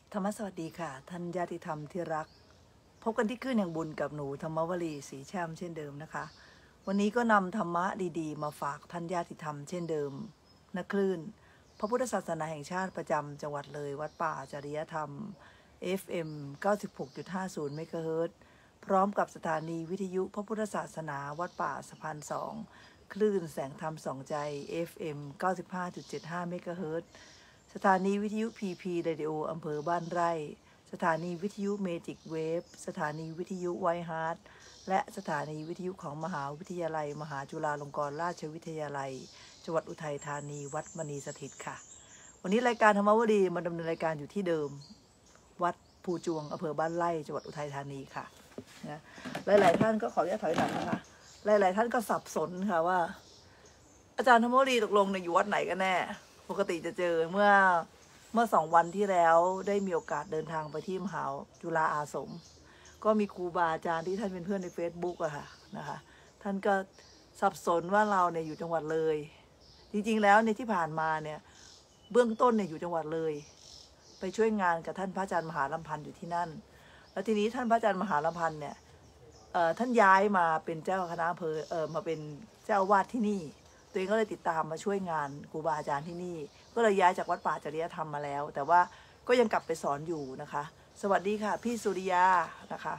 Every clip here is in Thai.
ธรรมสวัสดีค่ะท่านญาติธรรมที่รักพบกันที่คลื่นแห่งบุญกับหนูธรรมวลีศรีแช่มเช่นเดิมนะคะวันนี้ก็นำธรรมะดีๆมาฝากท่านญาติธรรมเช่นเดิมณคลื่นพระพุทธศาสนาแห่งชาติประจำจังหวัดเลยวัดป่าจริยธรรม FM 96.50 เมกะเฮิรตซ์พร้อมกับสถานีวิทยุพระพุทธศาสนาวัดป่าสะพานสองคลื่นแสงธรรมสองใจ FM 95.75 เมกะเฮิรตซ์สถานีวิทยุ PP Radio อำเภอบ้านไร่สถานีวิทยุเมจิกเวฟสถานีวิทยุไวฮาร์ทและสถานีวิทยุของมหาวิทยาลัยมหาจุฬาลงกรณราชวิทยาลัยจังหวัดอุทัยธานีวัดมณีสถิตค่ะวันนี้รายการธรรมวดีมาดำเนินรายการอยู่ที่เดิมวัดภูจวงอำเภอบ้านไร่จังหวัดอุทัยธานีค่ะนะหลายๆท่านก็ขออนุญาตถอยหลังนะคะหลายๆท่านก็สับสนค่ะว่าอาจารย์ธรรมวดีตกลงอยู่วัดไหนกันแน่ปกติจะเจอเมื่อ2 วันที่แล้วได้มีโอกาสเดินทางไปที่มหาจุฬาอาสมก็มีครูบาอาจารย์ที่ท่านเป็นเพื่อนใน Facebook อะค่ะนะคะท่านก็สับสนว่าเราเนี่ยอยู่จังหวัดเลยจริงๆแล้วในที่ผ่านมาเนี่ยเบื้องต้นเนี่ยอยู่จังหวัดเลยไปช่วยงานกับท่านพระอาจารย์มหาลำพันธ์อยู่ที่นั่นแล้วทีนี้ท่านพระอาจารย์มหาลำพันธ์เนี่ยท่านย้ายมาเป็นเจ้าคณะอำเภอมาเป็นเจ้าวาดที่นี่ตัวเองก็เลยติดตามมาช่วยงานครูบาอาจารย์ที่นี่ก็เลยย้ายจากวัดป่าจริยธรรมมาแล้วแต่ว่าก็ยังกลับไปสอนอยู่นะคะสวัสดีค่ะพี่สุริยานะคะ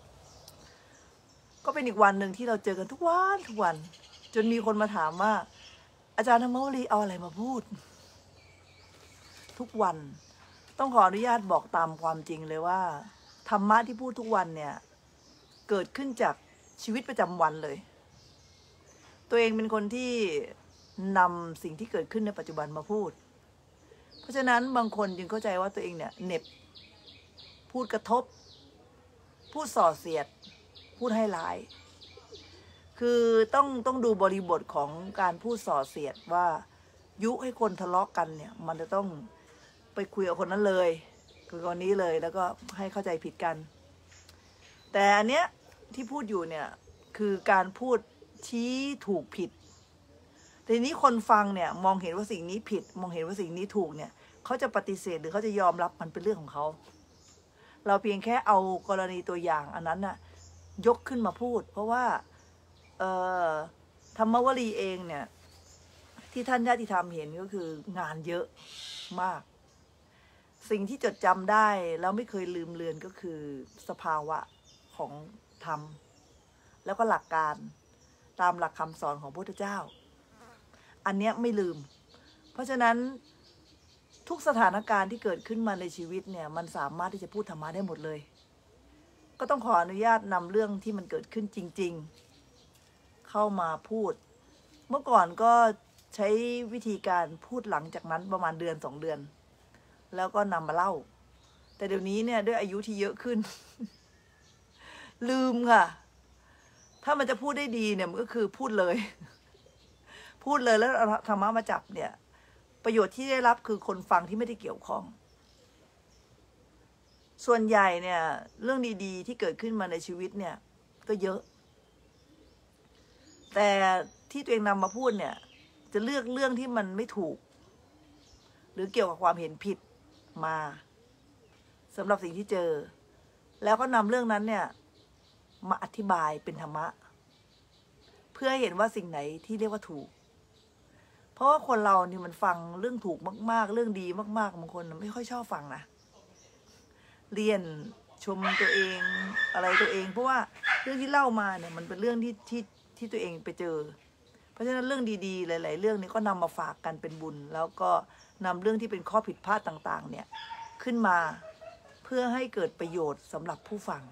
ก็เป็นอีกวันหนึ่งที่เราเจอกันทุกวันจนมีคนมาถามว่าอาจารย์ธรรมวลีเอาอะไรมาพูดทุกวันต้องขออนุญาตบอกตามความจริงเลยว่าธรรมะที่พูดทุกวันเนี่ยเกิดขึ้นจากชีวิตประจำวันเลยตัวเองเป็นคนที่นำสิ่งที่เกิดขึ้นในปัจจุบันมาพูดเพราะฉะนั้นบางคนจึงเข้าใจว่าตัวเองเนี่ยเหน็บพูดกระทบพูดส่อเสียดพูดให้ร้ายคือต้องดูบริบทของการพูดส่อเสียดว่ายุให้คนทะเลาะกันเนี่ยมันจะต้องไปคุยกับคนนั้นเลยคุยกับคนนี้เลยแล้วก็ให้เข้าใจผิดกันแต่อันเนี้ยที่พูดอยู่เนี่ยคือการพูดชี้ถูกผิดแต่ทีนี้คนฟังเนี่ยมองเห็นว่าสิ่งนี้ผิดมองเห็นว่าสิ่งนี้ถูกเนี่ยเขาจะปฏิเสธหรือเขาจะยอมรับมันเป็นเรื่องของเขาเราเพียงแค่เอากรณีตัวอย่างอันนั้นน่ะยกขึ้นมาพูดเพราะว่าธรรมวลีเองเนี่ยที่ท่านญาติธรรมเห็นก็คืองานเยอะมากสิ่งที่จดจำได้แล้วไม่เคยลืมเลือนก็คือสภาวะของธรรมแล้วก็หลักการตามหลักคำสอนของพระพุทธเจ้าอันเนี้ยไม่ลืมเพราะฉะนั้นทุกสถานการณ์ที่เกิดขึ้นมาในชีวิตเนี่ยมันสามารถที่จะพูดธรรมะได้หมดเลยก็ต้องขออนุญาตนำเรื่องที่มันเกิดขึ้นจริงๆเข้ามาพูดเมื่อก่อนก็ใช้วิธีการพูดหลังจากนั้นประมาณ1-2 เดือนแล้วก็นำมาเล่าแต่เดี๋ยวนี้เนี่ยด้วยอายุที่เยอะขึ้น ลืมค่ะถ้ามันจะพูดได้ดีเนี่ยมันก็คือพูดเลยพูดเลยแล้วธรรมะมาจับเนี่ยประโยชน์ที่ได้รับคือคนฟังที่ไม่ได้เกี่ยวข้องส่วนใหญ่เนี่ยเรื่องดีๆที่เกิดขึ้นมาในชีวิตเนี่ยก็เยอะแต่ที่ตัวเองนำมาพูดเนี่ยจะเลือกเรื่องที่มันไม่ถูกหรือเกี่ยวกับความเห็นผิดมาสำหรับสิ่งที่เจอแล้วก็นำเรื่องนั้นเนี่ยมาอธิบายเป็นธรรมะเพื่อให้เห็นว่าสิ่งไหนที่เรียกว่าถูกเพราะว่าคนเรานี่มันฟังเรื่องถูกมากๆเรื่องดีมากๆบางคนไม่ค่อยชอบฟังนะเรียนชมตัวเองอะไรตัวเองเพราะว่าเรื่องที่เล่ามาเนี่ยมันเป็นเรื่องที่ตัวเองไปเจอเพราะฉะนั้นเรื่องดีๆหลายๆเรื่องนี้ก็นำมาฝากกันเป็นบุญแล้วก็นำเรื่องที่เป็นข้อผิดพลาดต่างๆเนี่ยขึ้นมาเพื่อให้เกิดประโยชน์สำหรับผู้ฟัง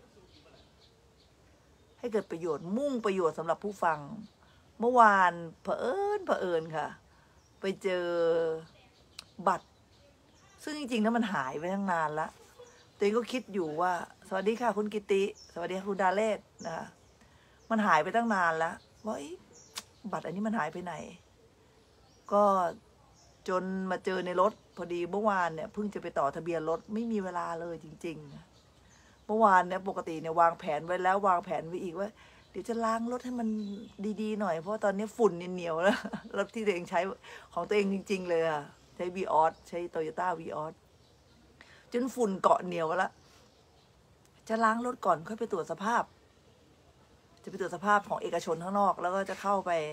ให้เกิดประโยชน์มุ่งประโยชน์สำหรับผู้ฟังเมื่อวานเผอิญค่ะไปเจอบัตรซึ่งจริงๆแล้วมันหายไปตั้งนานละตัวเองก็คิดอยู่ว่าสวัสดีค่ะคุณกิติสวัสดีค่ะคุณดาเลศนะคะมันหายไปตั้งนานแล้วว่าบัตรอันนี้มันหายไปไหนก็จนมาเจอในรถพอดีเมื่อวานเนี่ยเพิ่งจะไปต่อทะเบียนรถไม่มีเวลาเลยจริงๆเมื่อวานเนี่ยปกติเนี่ยวางแผนไว้แล้ววางแผนไว้อีกว่าเดี๋ยวจะล้างรถให้มันดีๆหน่อยเพราะตอนนี้ฝุ่นเหนียวแล้วรถที่ตัวเองใช้ของตัวเองจริงๆเลยอะใช้ Vios ใช้ Toyota Vios จนฝุ่นเกาะเหนียวแล้วจะล้างรถก่อนค่อยไปตรวจสภาพ จะไปตรวจสภาพของเอกชนข้างนอกแล้วก็จะเข้า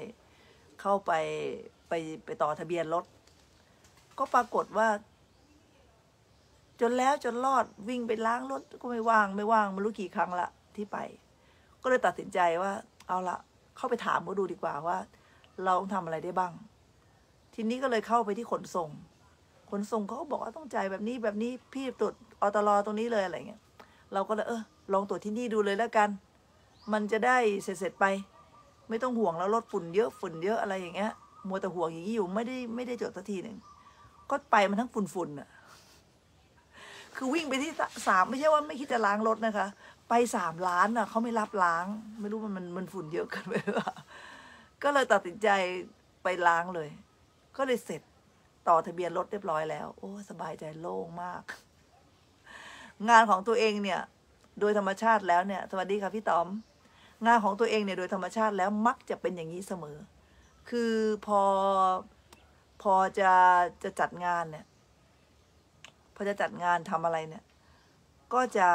ไปต่อทะเบียนรถก็ปรากฏว่าจนแล้วจนรอดวิ่งไปล้างรถก็ไม่ว่างไม่รู้กี่ครั้งละที่ไปก็เลยตัดสินใจว่าเอาละเข้าไปถามเขาดูดีกว่าว่าเราทำอะไรได้บ้างทีนี้ก็เลยเข้าไปที่ขนส่งเขาก็บอกว่าต้องจ่ายแบบนี้พี่ตรวจอตลตรงนี้เลยอะไรเงี้ยเราก็เลยลองตรวจที่นี่ดูเลยแล้วกันมันจะได้เสร็จไปไม่ต้องห่วงแล้วรถฝุ่นเยอะอะไรอย่างเงี้ยมัวแต่ห่วงอย่างนี้อยู่ไม่ได้จดสักทีหนึ่งก็ไปมันทั้งฝุ่นอ่ะคือวิ่งไปที่3ไม่ใช่ว่าไม่คิดจะล้างรถนะคะไป3 ล้านอ่ะเขาไม่รับล้างไม่รู้มันฝุ่นเยอะกันไปว่าก็เลยตัดสินใจไปล้างเลยก็เลยเสร็จต่อทะเบียนรถเรียบร้อยแล้วโอ้สบายใจโล่งมากงานของตัวเองเนี่ยโดยธรรมชาติแล้วเนี่ยสวัสดีค่ะพี่ต๋อมงานของตัวเองเนี่ยโดยธรรมชาติแล้วมักจะเป็นอย่างนี้เสมอคือพอจะจัดงานเนี่ยพอจะจัดงานทำอะไรเนี่ยก็จะ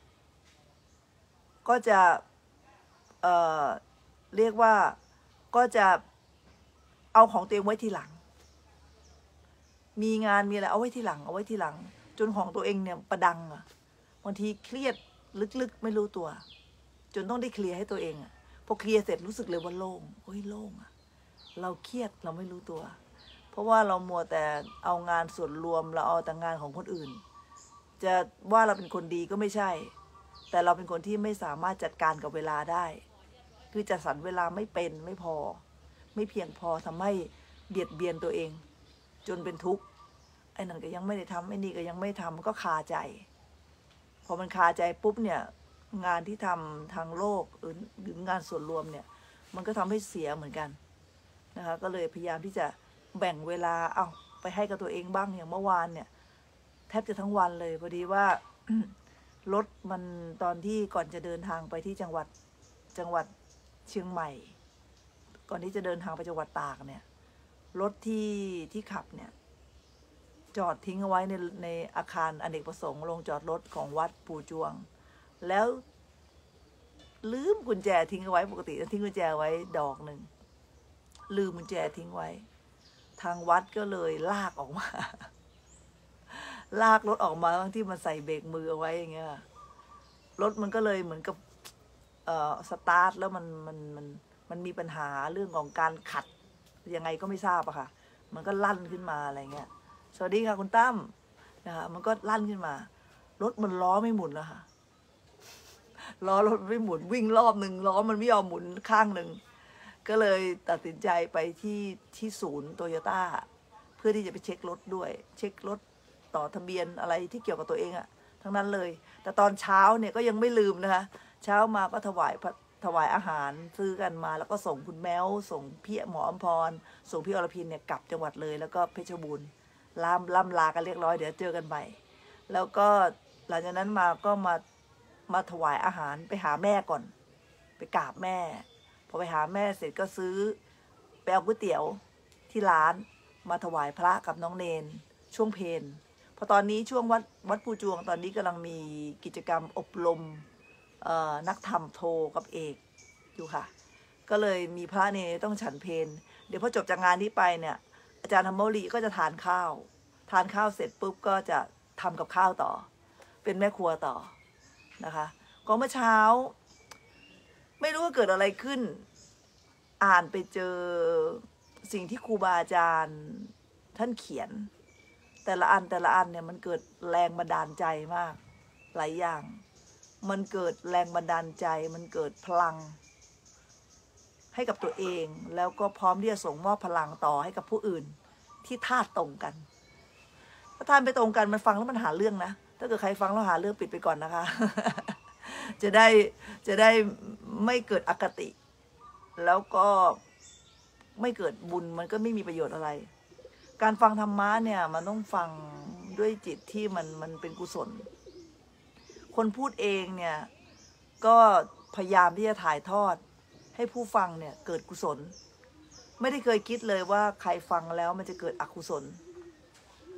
เรียกว่าก็จะเอาของตัวเองไว้ทีหลังมีงานมีอะไรเอาไว้ทีหลังจนของตัวเองเนี่ยประดังอ่ะบางทีเครียดลึกๆไม่รู้ตัวจนต้องได้เคลียร์ให้ตัวเองอ่ะพอเคลียร์เสร็จรู้สึกเลยว่าโล่งโอ้ยโล่งอ่ะเราเครียดเราไม่รู้ตัวเพราะว่าเรามัวแต่เอางานส่วนรวมเราเอาแต่งานของคนอื่นจะว่าเราเป็นคนดีก็ไม่ใช่แต่เราเป็นคนที่ไม่สามารถจัดการกับเวลาได้คือจัดสรรเวลาไม่เป็นไม่พอไม่เพียงพอทำให้เบียดเบียนตัวเองจนเป็นทุกข์ไอ้นั่นก็ยังไม่ได้ทำไอ้นี่ก็ยังไม่ทำก็คาใจพอมันคาใจปุ๊บเนี่ยงานที่ทำทางโลกหรืองานส่วนรวมเนี่ยมันก็ทำให้เสียเหมือนกันนะคะก็เลยพยายามที่จะแบ่งเวลาเอาไปให้กับตัวเองบ้างอย่างเมื่อวานเนี่ยแทบจะทั้งวันเลยพอดีว่า รถมันตอนที่ก่อนจะเดินทางไปที่จังหวัดเชียงใหม่ก่อนที่จะเดินทางไปจังหวัดตากเนี่ยรถที่ขับเนี่ยจอดทิ้งเอาไว้ในอาคารอเนกประสงค์โรงจอดรถของวัดปู่จวงแล้วลืมกุญแจทิ้งเอาไว้ปกติจะทิ้งกุญแจไว้ดอกหนึ่งลืมกุญแจทิ้งไว้ทางวัดก็เลยลากออกมา ลากรถออกมาทั้งที่มันใส่เบรกมือเอาไว้อย่างเงี้ยรถมันก็เลยเหมือนกับสตาร์ทแล้วมันมีปัญหาเรื่องของการขัดยังไงก็ไม่ทราบอะค่ะมันก็ลั่นขึ้นมาอะไรเงี้ยสวัสดีค่ะคุณตั้มนะคะมันก็ลั่นขึ้นมารถมันล้อไม่หมุนแล้วค่ะล้อรถไม่หมุนวิ่งรอบหนึ่งล้อมันไม่ยอมหมุนข้างหนึ่งก็เลยตัดสินใจไปที่ศูนย์โตโยต้าเพื่อที่จะไปเช็ครถด้วยเช็ครถต่อทะเบียนอะไรที่เกี่ยวกับตัวเองอะทั้งนั้นเลยแต่ตอนเช้าเนี่ยก็ยังไม่ลืมนะคะเช้ามาก็ถวายอาหารซื้อกันมาแล้วก็ส่งคุณแมวส่งพี่หมออัมพรส่งพี่อรพินเนี่ยกลับจังหวัดเลยแล้วก็เพชรบูรณ์ล่ำลากันเรียบร้อยเดี๋ยวเจอกันใหม่แล้วก็หลังจากนั้นมาก็มาถวายอาหารไปหาแม่ก่อนไปกราบแม่พอไปหาแม่เสร็จก็ซื้อไปเอาก๋วยเตี๋ยวที่ร้านมาถวายพระกับน้องเนนช่วงเพลพอตอนนี้ช่วงวัดปูจวงตอนนี้กำลังมีกิจกรรมอบรมนักธรรมโทกับเอกอยู่ค่ะก็เลยมีพระเนี่ยต้องฉันเพลเดี๋ยวพอจบจากงานนี้ไปเนี่ยอาจารย์ธรรมวลีก็จะทานข้าวเสร็จปุ๊บก็จะทำกับข้าวต่อเป็นแม่ครัวต่อนะคะก็เมื่อเช้าไม่รู้ว่าเกิดอะไรขึ้นอ่านไปเจอสิ่งที่ครูบาอาจารย์ท่านเขียนแต่ละอันเนี่ยมันเกิดแรงบันดาลใจมากหลายอย่างมันเกิดแรงบันดาลใจมันเกิดพลังให้กับตัวเองแล้วก็พร้อมที่จะส่งมอบพลังต่อให้กับผู้อื่นที่ธาตุตรงกันถ้าธาตุไม่ตรงกันมันฟังแล้วมันหาเรื่องนะถ้าเกิดใครฟังแล้วหาเรื่องปิดไปก่อนนะคะ จะได้ไม่เกิดอคติ แล้วก็ไม่เกิดบุญมันก็ไม่มีประโยชน์อะไรการฟังธรรมะเนี่ยมันต้องฟังด้วยจิตที่มันเป็นกุศลคนพูดเองเนี่ยก็พยายามที่จะถ่ายทอดให้ผู้ฟังเนี่ยเกิดกุศลไม่ได้เคยคิดเลยว่าใครฟังแล้วมันจะเกิดอกุศล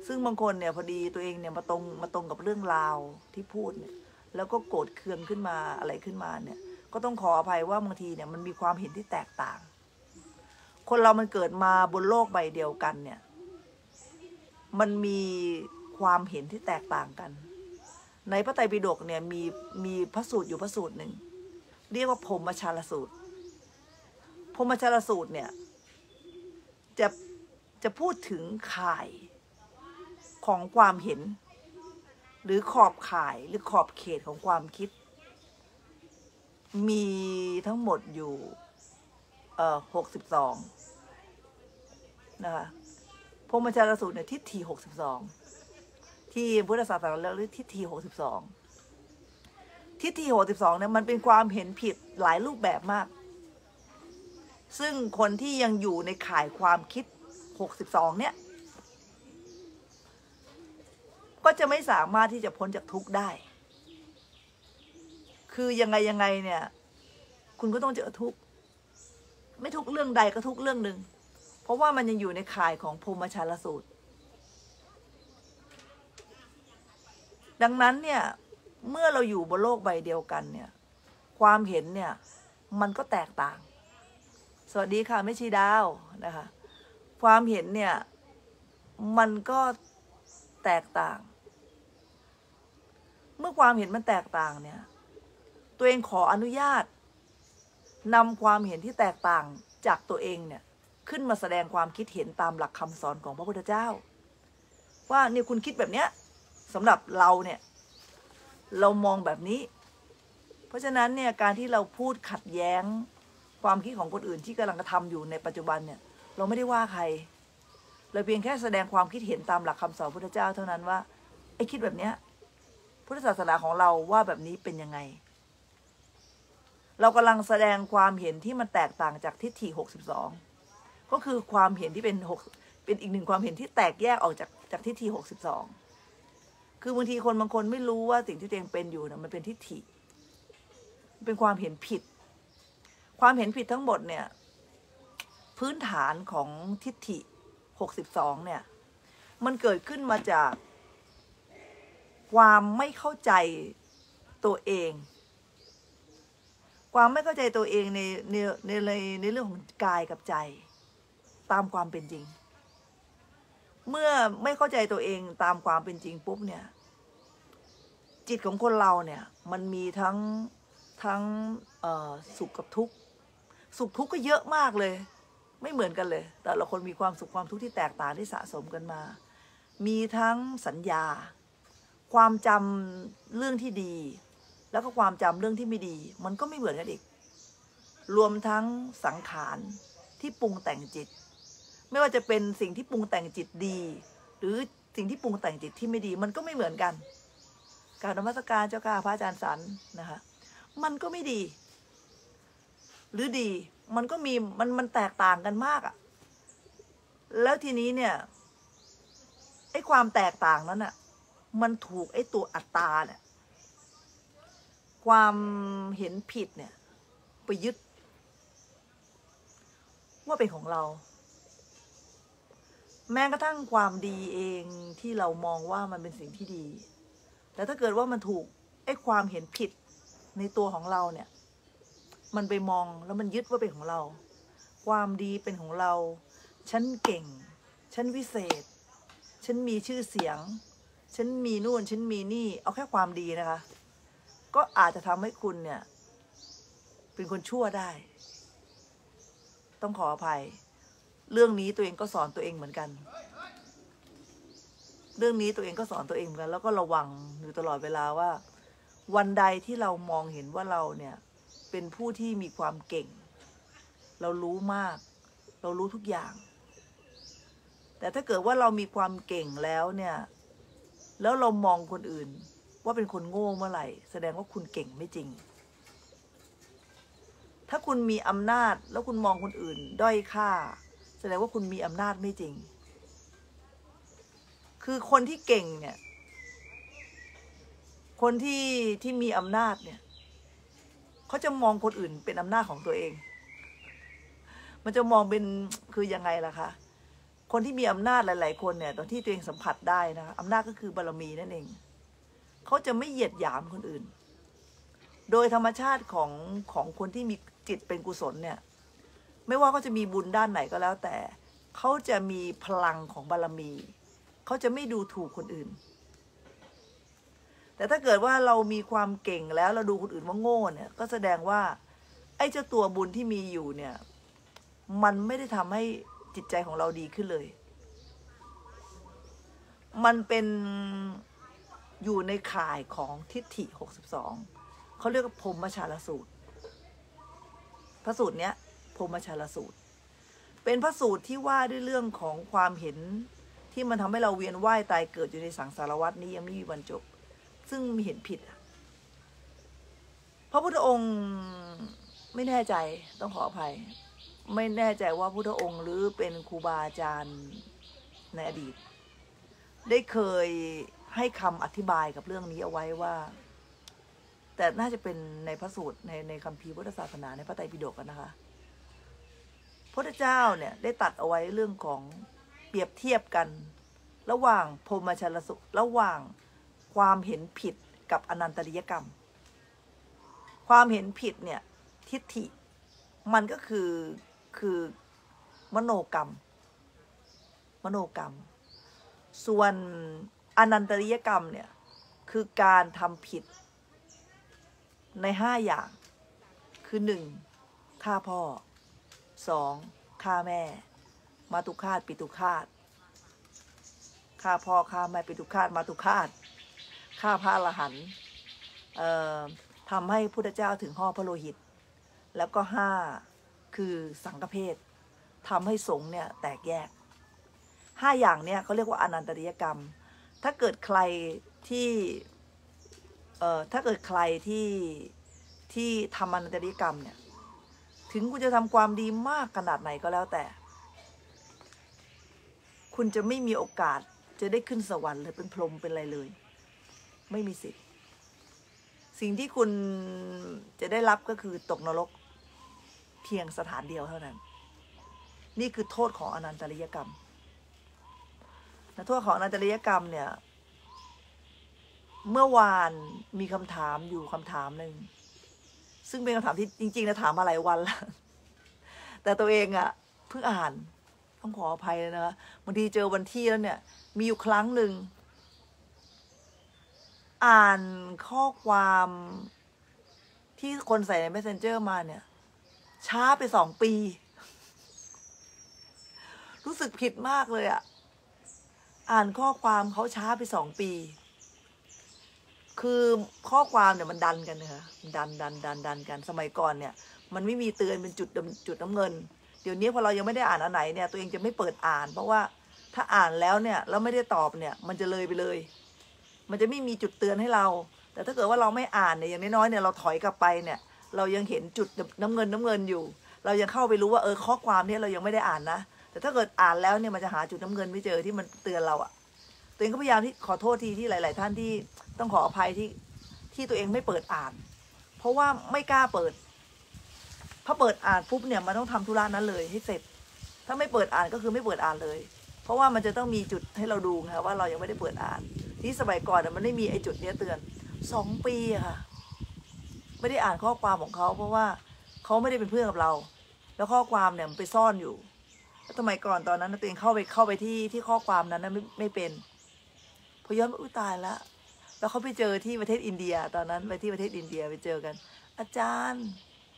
ซึ่งบางคนเนี่ยพอดีตัวเองเนี่ยมาตรงกับเรื่องราวที่พูดเนี่ยแล้วก็โกรธเคืองขึ้นมาอะไรขึ้นมาเนี่ยก็ต้องขออภัยว่าบางทีเนี่ยมันมีความเห็นที่แตกต่าง คนเรามันเกิดมาบนโลกใบเดียวกันเนี่ยมันมีความเห็นที่แตกต่างกันในพระไตรปิฎกเนี่ยมีพระสูตรอยู่พระสูตรหนึ่งเรียกว่าพรหมชาลสูตรพรหมชาลสูตรเนี่ยจะพูดถึงข่ายของความเห็นหรือขอบข่ายหรือขอบเขตของความคิดมีทั้งหมดอยู่62นะคะพรหมชาลสูตรเนี่ยทิฏฐิ62ที่พุทธศาสนาเรียกทิฏฐิ62ทิฏฐิ62เนี่ยมันเป็นความเห็นผิดหลายรูปแบบมากซึ่งคนที่ยังอยู่ในข่ายความคิด62เนี่ยก็จะไม่สามารถที่จะพ้นจากทุกข์ได้คือยังไงเนี่ยคุณก็ต้องเจอทุกข์ไม่ทุกเรื่องใดก็ทุกเรื่องหนึ่งเพราะว่ามันยังอยู่ในข่ายของพรหมชาลสูตรดังนั้นเนี่ยเมื่อเราอยู่บนโลกใบเดียวกันเนี่ยความเห็นเนี่ยมันก็แตกต่างสวัสดีค่ะแม่ชีดาวนะคะความเห็นเนี่ยมันก็แตกต่างเมื่อความเห็นมันแตกต่างเนี่ยตัวเองขออนุญาตนำความเห็นที่แตกต่างจากตัวเองเนี่ยขึ้นมาแสดงความคิดเห็นตามหลักคำสอนของพระพุทธเจ้าว่าเนี่ยคุณคิดแบบเนี้ยสำหรับเราเนี่ยเรามองแบบนี้เพราะฉะนั้นเนี่ยการที่เราพูดขัดแย้งความคิดของคนอื่นที่กำลังกระทำอยู่ในปัจจุบันเนี่ยเราไม่ได้ว่าใครเราเพียงแค่แสดงความคิดเห็นตามหลักคำสอนพุทธเจ้าเท่านั้นว่าไอ้คิดแบบเนี้ยพุทธศาสนาของเราว่าแบบนี้เป็นยังไงเรากำลังแสดงความเห็นที่มันแตกต่างจากทิฏฐิ62ก็คือความเห็นที่เป็นอีกหนึ่งความเห็นที่แตกแยกออกจากทิฏฐิ62คือบางทีคนบางคนไม่รู้ว่าสิ่งที่ตัวเองเป็นอยู่นะมันเป็นทิฏฐิเป็นความเห็นผิดความเห็นผิดทั้งหมดเนี่ยพื้นฐานของทิฏฐิ62เนี่ยมันเกิดขึ้นมาจากความไม่เข้าใจตัวเองความไม่เข้าใจตัวเองในเรื่องของกายกับใจตามความเป็นจริงเมื่อไม่เข้าใจตัวเองตามความเป็นจริงปุ๊บเนี่ยจิตของคนเราเนี่ยมันมีทั้งสุขกับทุกข์สุขทุกข์ก็เยอะมากเลยไม่เหมือนกันเลยแต่ละคนมีความสุขความทุกข์ที่แตกต่างที่สะสมกันมามีทั้งสัญญาความจำเรื่องที่ดีแล้วก็ความจำเรื่องที่ไม่ดีมันก็ไม่เหมือนกันอีกรวมทั้งสังขารที่ปรุงแต่งจิตไม่ว่าจะเป็นสิ่งที่ปรุงแต่งจิตดีหรือสิ่งที่ปรุงแต่งจิตที่ไม่ดีมันก็ไม่เหมือนกันกราบนมัสการเจ้าค่ะพระอาจารย์สันนะคะมันก็ไม่ดีหรือดีมันก็มีมันแตกต่างกันมากอ่ะแล้วทีนี้เนี่ยไอ้ความแตกต่างนั้นอ่ะมันถูกไอ้ตัวอัตตาเนี่ยความเห็นผิดเนี่ยไปยึดว่าเป็นของเราแม้กระทั่งความดีเองที่เรามองว่ามันเป็นสิ่งที่ดีแต่ถ้าเกิดว่ามันถูกไอ้ความเห็นผิดในตัวของเราเนี่ยมันไปมองแล้วมันยึดว่าเป็นของเราความดีเป็นของเราฉันเก่งฉันวิเศษฉันมีชื่อเสียงฉันมีนู่นฉันมีนี่เอาแค่ความดีนะคะก็อาจจะทำให้คุณเนี่ยเป็นคนชั่วได้ต้องขออภัยเรื่องนี้ตัวเองก็สอนตัวเองเหมือนกันเรื่องนี้ตัวเองก็สอนตัวเองเหมือนกันแล้วก็ระวังอยู่ตลอดเวลาว่าวันใดที่เรามองเห็นว่าเราเนี่ยเป็นผู้ที่มีความเก่งเรารู้มากเรารู้ทุกอย่างแต่ถ้าเกิดว่าเรามีความเก่งแล้วเนี่ยแล้วเรามองคนอื่นว่าเป็นคนโง่เมื่อไหร่แสดงว่าคุณเก่งไม่จริงถ้าคุณมีอำนาจแล้วคุณมองคนอื่นด้อยค่าแสดงว่าคุณมีอำนาจไม่จริงคือคนที่เก่งเนี่ยคนที่มีอำนาจเนี่ยเขาจะมองคนอื่นเป็นอำนาจของตัวเองมันจะมองเป็นคือยังไงล่ะคะคนที่มีอำนาจหลายๆคนเนี่ยตอนที่ตัวเองสัมผัสได้นะอำนาจก็คือบารมีนั่นเองเขาจะไม่เหยียดหยามคนอื่นโดยธรรมชาติของคนที่มีจิตเป็นกุศลเนี่ยไม่ว่าเขาจะมีบุญด้านไหนก็แล้วแต่เขาจะมีพลังของบารมีเขาจะไม่ดูถูกคนอื่นแต่ถ้าเกิดว่าเรามีความเก่งแล้วเราดูคนอื่นว่าโง่เนี่ยก็แสดงว่าไอ้เจ้าตัวบุญที่มีอยู่เนี่ยมันไม่ได้ทำให้จิตใจของเราดีขึ้นเลยมันเป็นอยู่ในข่ายของทิฏฐิ62เขาเรียกว่าพรหมชาลสูตรพระสูตรเนี้ยพรหมชาลสูตรเป็นพระสูตรที่ว่าด้วยเรื่องของความเห็นที่มันทำให้เราเวียนว่ายตายเกิดอยู่ในสังสารวัฏนี้ยังไม่มีวันจบซึ่งมีเห็นผิดพระพุทธองค์ไม่แน่ใจต้องขออภัยไม่แน่ใจว่าพุทธองค์หรือเป็นครูบาอาจารย์ในอดีตได้เคยให้คำอธิบายกับเรื่องนี้เอาไว้ว่าแต่น่าจะเป็นในพระสูตรในคัมภีร์พุทธศาสนาในพระไตรปิฎกนะคะพระเจ้าเนี่ยได้ตัดเอาไว้เรื่องของเปรียบเทียบกันระหว่างพรหมชาลสูตรระหว่างความเห็นผิดกับอนันตริยกรรมความเห็นผิดเนี่ยทิฏฐิมันก็คือมโนกรรมส่วนอนันตริยกรรมเนี่ยคือการทำผิดใน5อย่างคือ1ฆ่าพ่อ2ฆ่าแม่มาตุฆาตปิตุฆาตฆ่าพ่อฆ่าแม่ปิตุฆาตมาตุฆาตฆ่าพระอรหันต์ทำให้พุทธเจ้าถึงห่อพระโลหิตแล้วก็5คือสังฆเพศทำให้สงฆ์เนี่ยแตกแยก5อย่างเนี่ยเขาเรียกว่าอนันตริยกรรมถ้าเกิดใครที่ทำอนันตริยกรรมเนี่ยถึงคุณจะทำความดีมากขนาดไหนก็แล้วแต่คุณจะไม่มีโอกาสจะได้ขึ้นสวรรค์เลยเป็นพรหมเป็นอะไรเลยไม่มีสิทธิ์สิ่งที่คุณจะได้รับก็คือตกนรกเพียงสถานเดียวเท่านั้นนี่คือโทษของอนันตริยกรรมโทษของอนันตริยกรรมเนี่ยเมื่อวานมีคำถามอยู่คำถามหนึ่งซึ่งเป็นคำถามที่จริงๆนะถามมาหลายวันแล้วแต่ตัวเองอะเพิ่งอ่านต้องขออภัยเลยนะบางทีเจอวันที่แล้วเนี่ยมีอยู่ครั้งหนึ่งอ่านข้อความที่คนใส่ใน Messenger มาเนี่ยช้าไป2 ปีรู้สึกผิดมากเลยอะอ่านข้อความเขาช้าไป2 ปีคือข้อความเนี่ยมันดันกันนะคะดันกันสมัยก่อนเนี่ยมันไม่มีเตือนเป็นจุดน้ำเงินเดี๋ยวนี้พอเรายังไม่ได้อ่านอันไหนเนี่ยตัวเองจะไม่เปิดอ่านเพราะว่าถ้าอ่านแล้วเนี่ยแล้วไม่ได้ตอบเนี่ยมันจะเลยไปเลยมันจะไม่มีจุดเตือนให้เราแต่ถ้าเกิดว่าเราไม่อ่านเนี่ยอย่างน้อยๆเนี่ยเราถอยกลับไปเนี่ยเรายังเห็นจุดน้ำเงินอยู่เรายังเข้าไปรู้ว่าข้อความเนี่ยเรายังไม่ได้อ่านนะแต่ถ้าเกิดอ่านแล้วเนี่ยมันจะหาจุดน้ำเงินไม่เจอที่มันเตือนเราอะตัวเองก็พยายามที่ขอโทษทีที่หลายๆท่านที่ต้องขออภัยที่ตัวเองไม่เปิดอ่านเพราะว่าไม่กล้าเปิดพอเปิดอ่านปุ๊บเนี่ยมันต้องทำธุระนั้นเลยให้เสร็จถ้าไม่เปิดอ่านก็คือไม่เปิดอ่านเลยเพราะว่ามันจะต้องมีจุดให้เราดูนะคะว่าเรายังไม่ได้เปิดอ่านที่สมัยก่อนมันไม่มีไอ้จุดนี้เตือน2 ปีอะค่ะไม่ได้อ่านข้อความของเขาเพราะว่าเขาไม่ได้เป็นเพื่อนกับเราแล้วข้อความเนี่ยมันไปซ่อนอยู่สมัยก่อนตอนนั้นตัวเองเข้าไปที่ข้อความนั้นนะไม่เป็นพอย้อนตายแล้วเขาไปเจอที่ประเทศอินเดียตอนนั้นไปที่ประเทศอินเดียไปเจอกันอาจารย์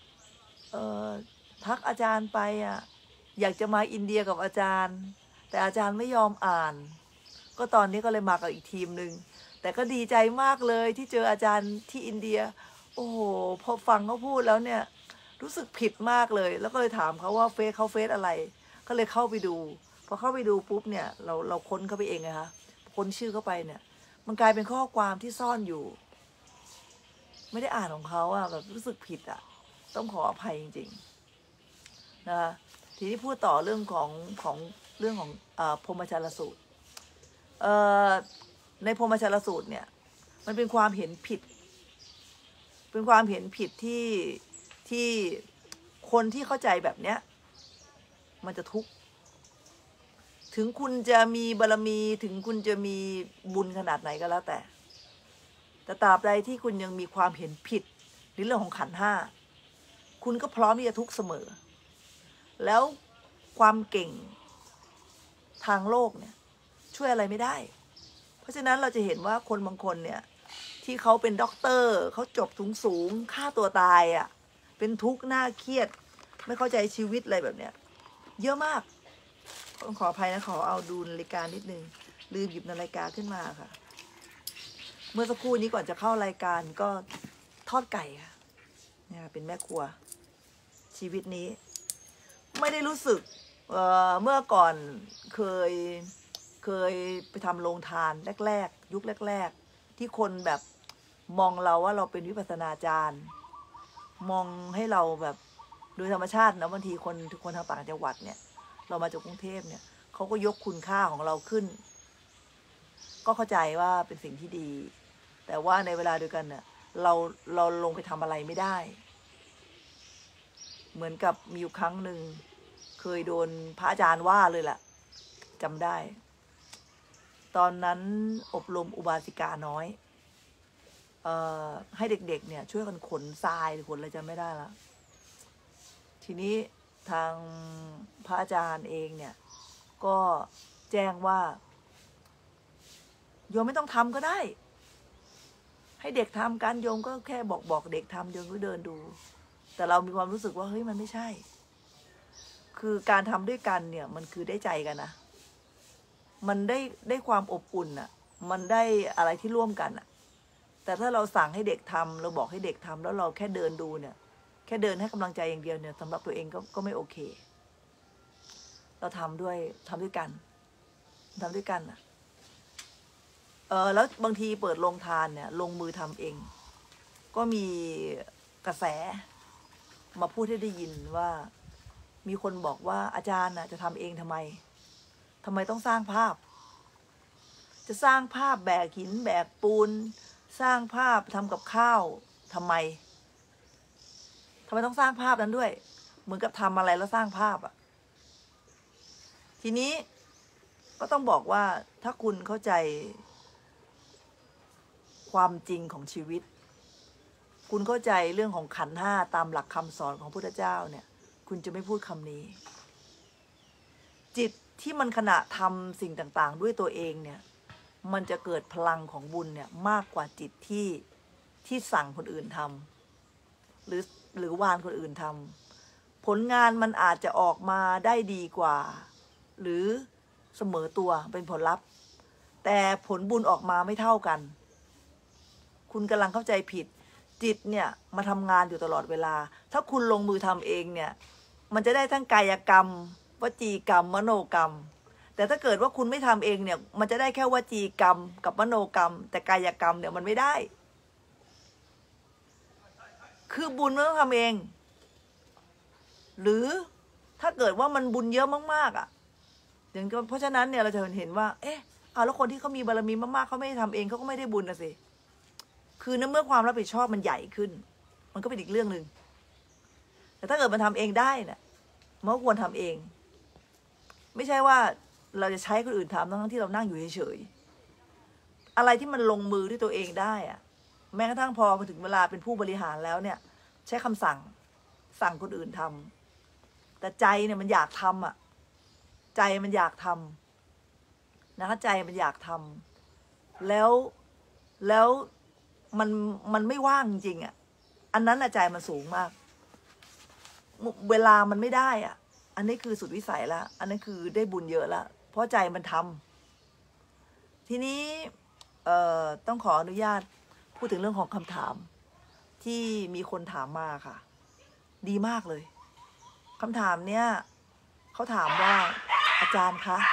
ทักอาจารย์ไปอ่ะอยากจะมาอินเดียกับอาจารย์แต่อาจารย์ไม่ยอมอ่านก็ตอนนี้ก็เลยมากับอีกทีมหนึ่งแต่ก็ดีใจมากเลยที่เจออาจารย์ที่อินเดียโอ้โหพอฟังเขาพูดแล้วเนี่ยรู้สึกผิดมากเลยแล้วก็เลยถามเขาว่าเฟซอะไรก็เลยเข้าไปดูพอเข้าไปดูปุ๊บเนี่ยเราค้นเข้าไปเองนะคะค้นชื่อเข้าไปเนี่ยมันกลายเป็นข้อความที่ซ่อนอยู่ไม่ได้อ่านของเขาอะแบบรู้สึกผิดอะต้องขออภัยจริงๆนะคะทีนี้พูดต่อเรื่องของพรหมชาลสูตรในพรหมชาลสูตรเนี่ยมันเป็นความเห็นผิดเป็นความเห็นผิดที่คนที่เข้าใจแบบเนี้ยมันจะทุกข์ถึงคุณจะมีบารมีถึงคุณจะมีบุญขนาดไหนก็แล้วแต่ตราบใดที่คุณยังมีความเห็นผิดในเรื่องของขันธ์ห้าคุณก็พร้อมที่จะทุกข์เสมอแล้วความเก่งทางโลกเนี่ยช่วยอะไรไม่ได้เพราะฉะนั้นเราจะเห็นว่าคนบางคนเนี่ยที่เขาเป็นด็อกเตอร์เขาจบสูงฆ่าตัวตายอ่ะเป็นทุกข์น่าเครียดไม่เข้าใจชีวิตอะไรแบบเนี้ยเยอะมากต้องขออภัยนะขอเอาดูนาฬิกานิดนึงลืมหยิบนาฬิกาขึ้นมาค่ะเมื่อสักครู่นี้ก่อนจะเข้ารายการก็ทอดไก่ค่ะเนี่ยเป็นแม่ครัวชีวิตนี้ไม่ได้รู้สึกเมื่อก่อนเคยไปทำโรงทานแรกๆยุคแรกๆที่คนแบบมองเราว่าเราเป็นวิปัสสนาจารย์มองให้เราแบบโดยธรรมชาตินะบางทีคนทางต่างจังหวัดเนี่ยเรามาจากกรุงเทพเนี่ยเขาก็ยกคุณค่าของเราขึ้นก็เข้าใจว่าเป็นสิ่งที่ดีแต่ว่าในเวลาเดียวกันเนี่ยเราลงไปทำอะไรไม่ได้เหมือนกับมีอยู่ครั้งหนึ่งเคยโดนพระอาจารย์ว่าเลยแหละจำได้ตอนนั้นอบรมอุบาสิกาน้อยให้เด็กๆเนี่ยช่วยกันขนทรายหรือขนอะไรจำไม่ได้ละทีนี้ทางพระอาจารย์เองเนี่ยก็แจ้งว่าโยมไม่ต้องทำก็ได้ให้เด็กทำกันโยมก็แค่บอกเด็กทำโยมก็เดินดูแต่เรามีความรู้สึกว่าเฮ้ยมันไม่ใช่คือการทำด้วยกันเนี่ยมันคือได้ใจกันนะมันได้ความอบอุ่นอ่ะมันได้อะไรที่ร่วมกันอ่ะแต่ถ้าเราสั่งให้เด็กทำเราบอกให้เด็กทำแล้วเราแค่เดินดูเนี่ยแค่เดินให้กำลังใจอย่างเดียวเนี่ยสำหรับตัวเองก็ไม่โอเคเราทำด้วยกันอ่ะแล้วบางทีเปิดโรงทานเนี่ยลงมือทำเองก็มีกระแสมาพูดให้ได้ยินว่ามีคนบอกว่าอาจารย์น่ะจะทำเองทำไมต้องสร้างภาพจะสร้างภาพแบกหินแบกปูนสร้างภาพทำกับข้าวทำไมต้องสร้างภาพนั้นด้วยเหมือนกับทำอะไรแล้วสร้างภาพอ่ะทีนี้ก็ต้องบอกว่าถ้าคุณเข้าใจความจริงของชีวิตคุณเข้าใจเรื่องของขันธ์ห้าตามหลักคำสอนของพระพุทธเจ้าเนี่ยคุณจะไม่พูดคำนี้จิตที่มันขณะทำสิ่งต่างๆด้วยตัวเองเนี่ยมันจะเกิดพลังของบุญเนี่ยมากกว่าจิตที่สั่งคนอื่นทำหรือวานคนอื่นทำผลงานมันอาจจะออกมาได้ดีกว่าหรือเสมอตัวเป็นผลลัพธ์แต่ผลบุญออกมาไม่เท่ากันคุณกำลังเข้าใจผิดจิตเนี่ยมาทำงานอยู่ตลอดเวลาถ้าคุณลงมือทำเองเนี่ยมันจะได้ทั้งกายกรรมวจีกรรมมโนกรรมแต่ถ้าเกิดว่าคุณไม่ทำเองเนี่ยมันจะได้แค่วจีกรรมกับมโนกรรมแต่กายกรรมเนี่ยมันไม่ได้คือบุญมันต้องทำเองหรือถ้าเกิดว่ามันบุญเยอะมากๆอ่ะอย่างเพราะฉะนั้นเนี่ยเราจะเห็นว่าแล้วคนที่เขามีบารมีมากๆเขาไม่ได้ทำเองเขาก็ไม่ได้บุญนะสิคือเมื่อความรับผิดชอบมันใหญ่ขึ้นมันก็เป็นอีกเรื่องหนึ่งแต่ถ้าเกิดมันทำเองได้เนี่ยมันก็ควรทำเองไม่ใช่ว่าเราจะใช้คนอื่นทำทั้งที่เรานั่งอยู่เฉยๆอะไรที่มันลงมือด้วยตัวเองได้อะแม้กระทั่งพอมาถึงเวลาเป็นผู้บริหารแล้วเนี่ยใช้คำสั่งคนอื่นทำแต่ใจเนี่ยมันอยากทำอ่ะใจมันอยากทำนะคะใจมันอยากทำแล้วมันไม่ว่างจริงอ่ะอันนั้นใจมันสูงมากเวลามันไม่ได้อ่ะอันนี้คือสุดวิสัยแล้วอันนั้นคือได้บุญเยอะแล้วเพราะใจมันทำทีนี้ต้องขออนุญาตพูดถึงเรื่องของคำถามที่มีคนถามมาค่ะดีมากเลยคำถามเนี้ยเขาถามว่าอาจารย์คะ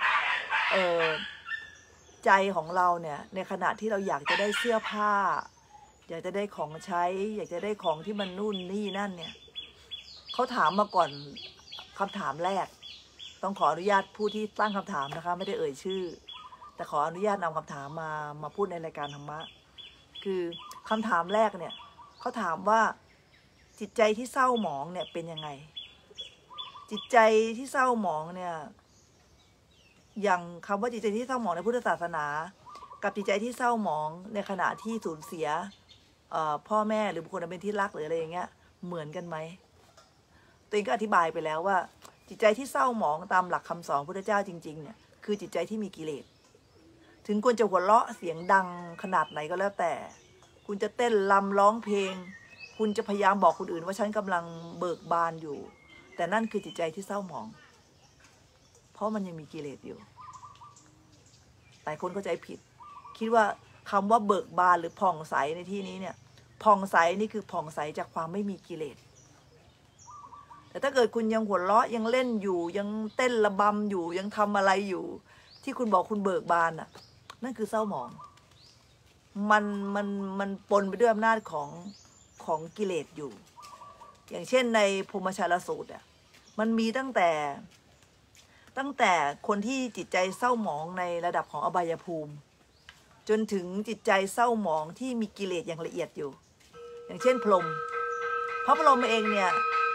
ใจของเราเนี่ยในขณะที่เราอยากจะได้เสื้อผ้าอยากจะได้ของใช้อยากจะได้ของที่มันนู่นนี่นั่นเนี่ยเขาถามมาก่อนคำถามแรกต้องขออนุญาตผู้ที่ตั้งคำถามนะคะไม่ได้เอ่ยชื่อแต่ขออนุญาตนำคำถามมาพูดในรายการธรรมะคือคำถามแรกเนี่ยเขาถามว่าจิตใจที่เศร้าหมองเนี่ยเป็นยังไงจิตใจที่เศร้าหมองเนี่ยอย่างคำว่าจิตใจที่เศร้าหมองในพุทธศาสนา กับจิตใจที่เศร้าหมองในขณะที่สูญเสียพ่อแม่หรือบุคคลอันเป็นที่รักหรืออะไรอย่างเงี้ยเหมือนกันไหมตัวเองก็อธิบายไปแล้วว่าจิตใจที่เศร้าหมองตามหลักคำสอนพระพุทธเจ้าจริงๆเนี่ยคือจิตใจที่มีกิเลสถึงคุณจะหัวเราะเสียงดังขนาดไหนก็แล้วแต่คุณจะเต้นรำร้องเพลงคุณจะพยายามบอกคนอื่นว่าฉันกำลังเบิกบานอยู่แต่นั่นคือจิตใจที่เศร้าหมองเพราะมันยังมีกิเลสอยู่หลายคนเข้าใจผิดคิดว่าคำว่าเบิกบานหรือผ่องใสในที่นี้เนี่ยผ่องใสนี่คือผ่องใสจากความไม่มีกิเลสแต่ถ้าเกิดคุณยังหัวเราะยังเล่นอยู่ยังเต้นระบำอยู่ยังทำอะไรอยู่ที่คุณบอกคุณเบิกบานอ่ะนั่นคือเศร้าหมองมันปนไปด้วยอำนาจของกิเลสอยู่อย่างเช่นในพรหมชาลสูตรอ่ะมันมีตั้งแต่คนที่จิตใจเศร้าหมองในระดับของอบายภูมิจนถึงจิตใจเศร้าหมองที่มีกิเลสอย่างละเอียดอยู่อย่างเช่นพรหมพระพรหมเองเนี่ย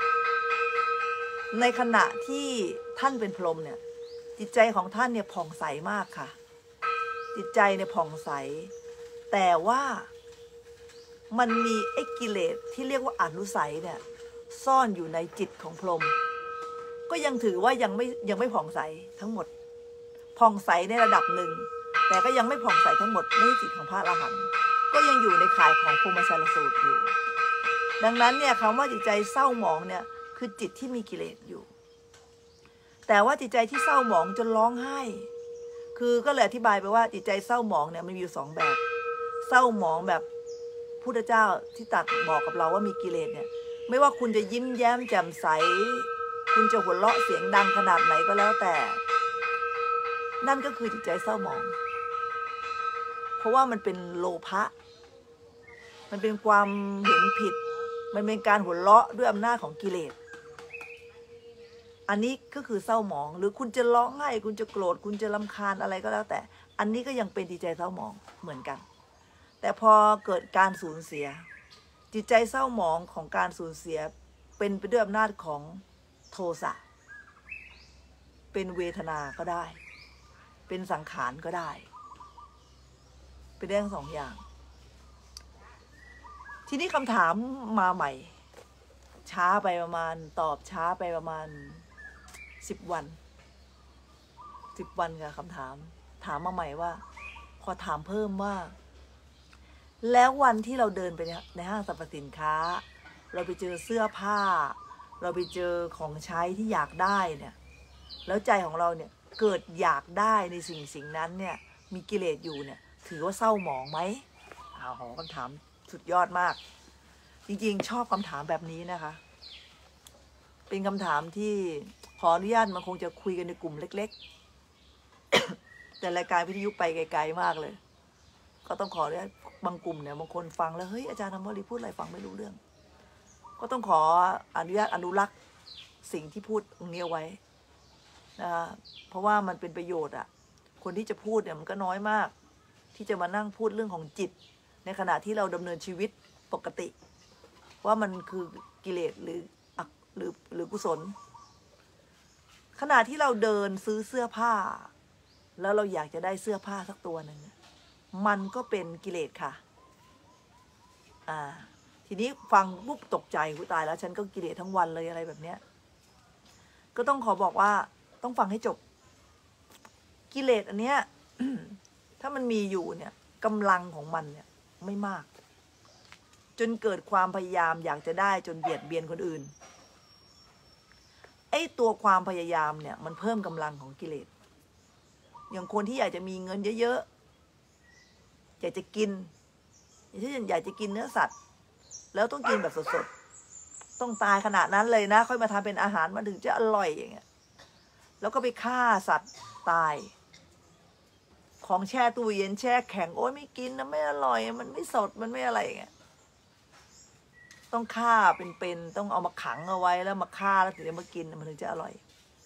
ในขณะที่ท่านเป็นพรหมเนี่ยจิตใจของท่านเนี่ยผ่องใสมากค่ะจิตใจเนี่ยผ่องใสแต่ว่ามันมีไอ้กิเลสที่เรียกว่าอนุสัยเนี่ยซ่อนอยู่ในจิตของพรหมก็ยังถือว่ายังไม่ผ่องใสทั้งหมดผ่องใสในระดับหนึ่งแต่ก็ยังไม่ผ่องใสทั้งหมดในจิตของพระอรหันต์ก็ยังอยู่ในข่ายของพรหมชาลสูตรอยู่ดังนั้นเนี่ยคำว่าจิตใจเศร้าหมองเนี่ยคือจิตที่มีกิเลสอยู่แต่ว่าจิตใจที่เศร้าหมองจนร้องไห้คือก็เลยอธิบายไปว่าจิตใจเศร้าหมองเนี่ยมันมีอยู่2แบบเศร้าหมองแบบพุทธเจ้าที่ตรัสบอกกับเราว่ามีกิเลสเนี่ยไม่ว่าคุณจะยิ้มแย้มแจ่มใสคุณจะหัวเราะเสียงดังขนาดไหนก็แล้วแต่นั่นก็คือจิตใจเศร้าหมองเพราะว่ามันเป็นโลภะมันเป็นความเห็นผิดมันเป็นการหัวเราะด้วยอำนาจของกิเลสอันนี้ก็คือเศร้าหมองหรือคุณจะร้องไห้คุณจะโกรธคุณจะรำคาญอะไรก็แล้วแต่อันนี้ก็ยังเป็นจิตใจเศร้าหมองเหมือนกันแต่พอเกิดการสูญเสียจิตใจเศร้าหมองของการสูญเสียเป็นไปด้วยอำนาจของโทสะเป็นเวทนาก็ได้เป็นสังขารก็ได้เป็นได้ทั้ง2อย่างทีนี้คำถามมาใหม่ช้าไปประมาณตอบช้าไปประมาณ10 วันค่ะคำถามมาใหม่ว่าขอถามเพิ่มว่าแล้ววันที่เราเดินไปในห้างสรรพสินค้าเราไปเจอเสื้อผ้าเราไปเจอของใช้ที่อยากได้เนี่ยแล้วใจของเราเนี่ยเกิดอยากได้ในสิ่งนั้นเนี่ยมีกิเลสอยู่เนี่ยถือว่าเศร้าหมองไหมคำถามสุดยอดมากจริงๆชอบคำถามแบบนี้นะคะเป็นคำถามที่ขออนุญาตมันคงจะคุยกันในกลุ่มเล็กๆ แต่รายการวิทยุไปไกลๆมากเลยก็ต้องขออนุญาตบางกลุ่มเนี่ยบางคนฟังแล้วเฮ้ยอาจารย์ธรรมวลีพูดอะไรฟังไม่รู้เรื่องก็ต้องขออนุญาตอนุรักษ์สิ่งที่พูดตรงนี้ไว้นะคะเพราะว่ามันเป็นประโยชน์อ่ะคนที่จะพูดเนี่ยมันก็น้อยมากที่จะมานั่งพูดเรื่องของจิตในขณะที่เราดำเนินชีวิตปกติว่ามันคือกิเลสหรือกุศลขณะที่เราเดินซื้อเสื้อผ้าแล้วเราอยากจะได้เสื้อผ้าสักตัวหนึ่งมันก็เป็นกิเลสค่ะทีนี้ฟังปุ๊บตกใจกูตายแล้วฉันก็กิเลสทั้งวันเลยอะไรแบบเนี้ยก็ต้องขอบอกว่าต้องฟังให้จบกิเลสอันเนี้ย ถ้ามันมีอยู่เนี่ยกำลังของมันเนี่ยไม่มากจนเกิดความพยายามอยากจะได้จนเบียดเบียนคนอื่นไอ้ตัวความพยายามเนี่ยมันเพิ่มกำลังของกิเลสอย่างคนที่อยากจะมีเงินเยอะๆอยากจะกินอย่างเช่นอยากจะกินเนื้อสัตว์แล้วต้องกินแบบสดๆต้องตายขนาดนั้นเลยนะค่อยมาทำเป็นอาหารมันถึงจะอร่อยอย่างเงี้ยแล้วก็ไปฆ่าสัตว์ตายของแช่ตู้เย็นแช่แข็งโอ๊ยไม่กินนะไม่อร่อยมันไม่สดมันไม่อะไรอย่างเงี้ยต้องฆ่าเป็นต้องเอามาขังเอาไว้แล้วมาฆ่าแล้วถึงจะมากินมันถึงจะอร่อย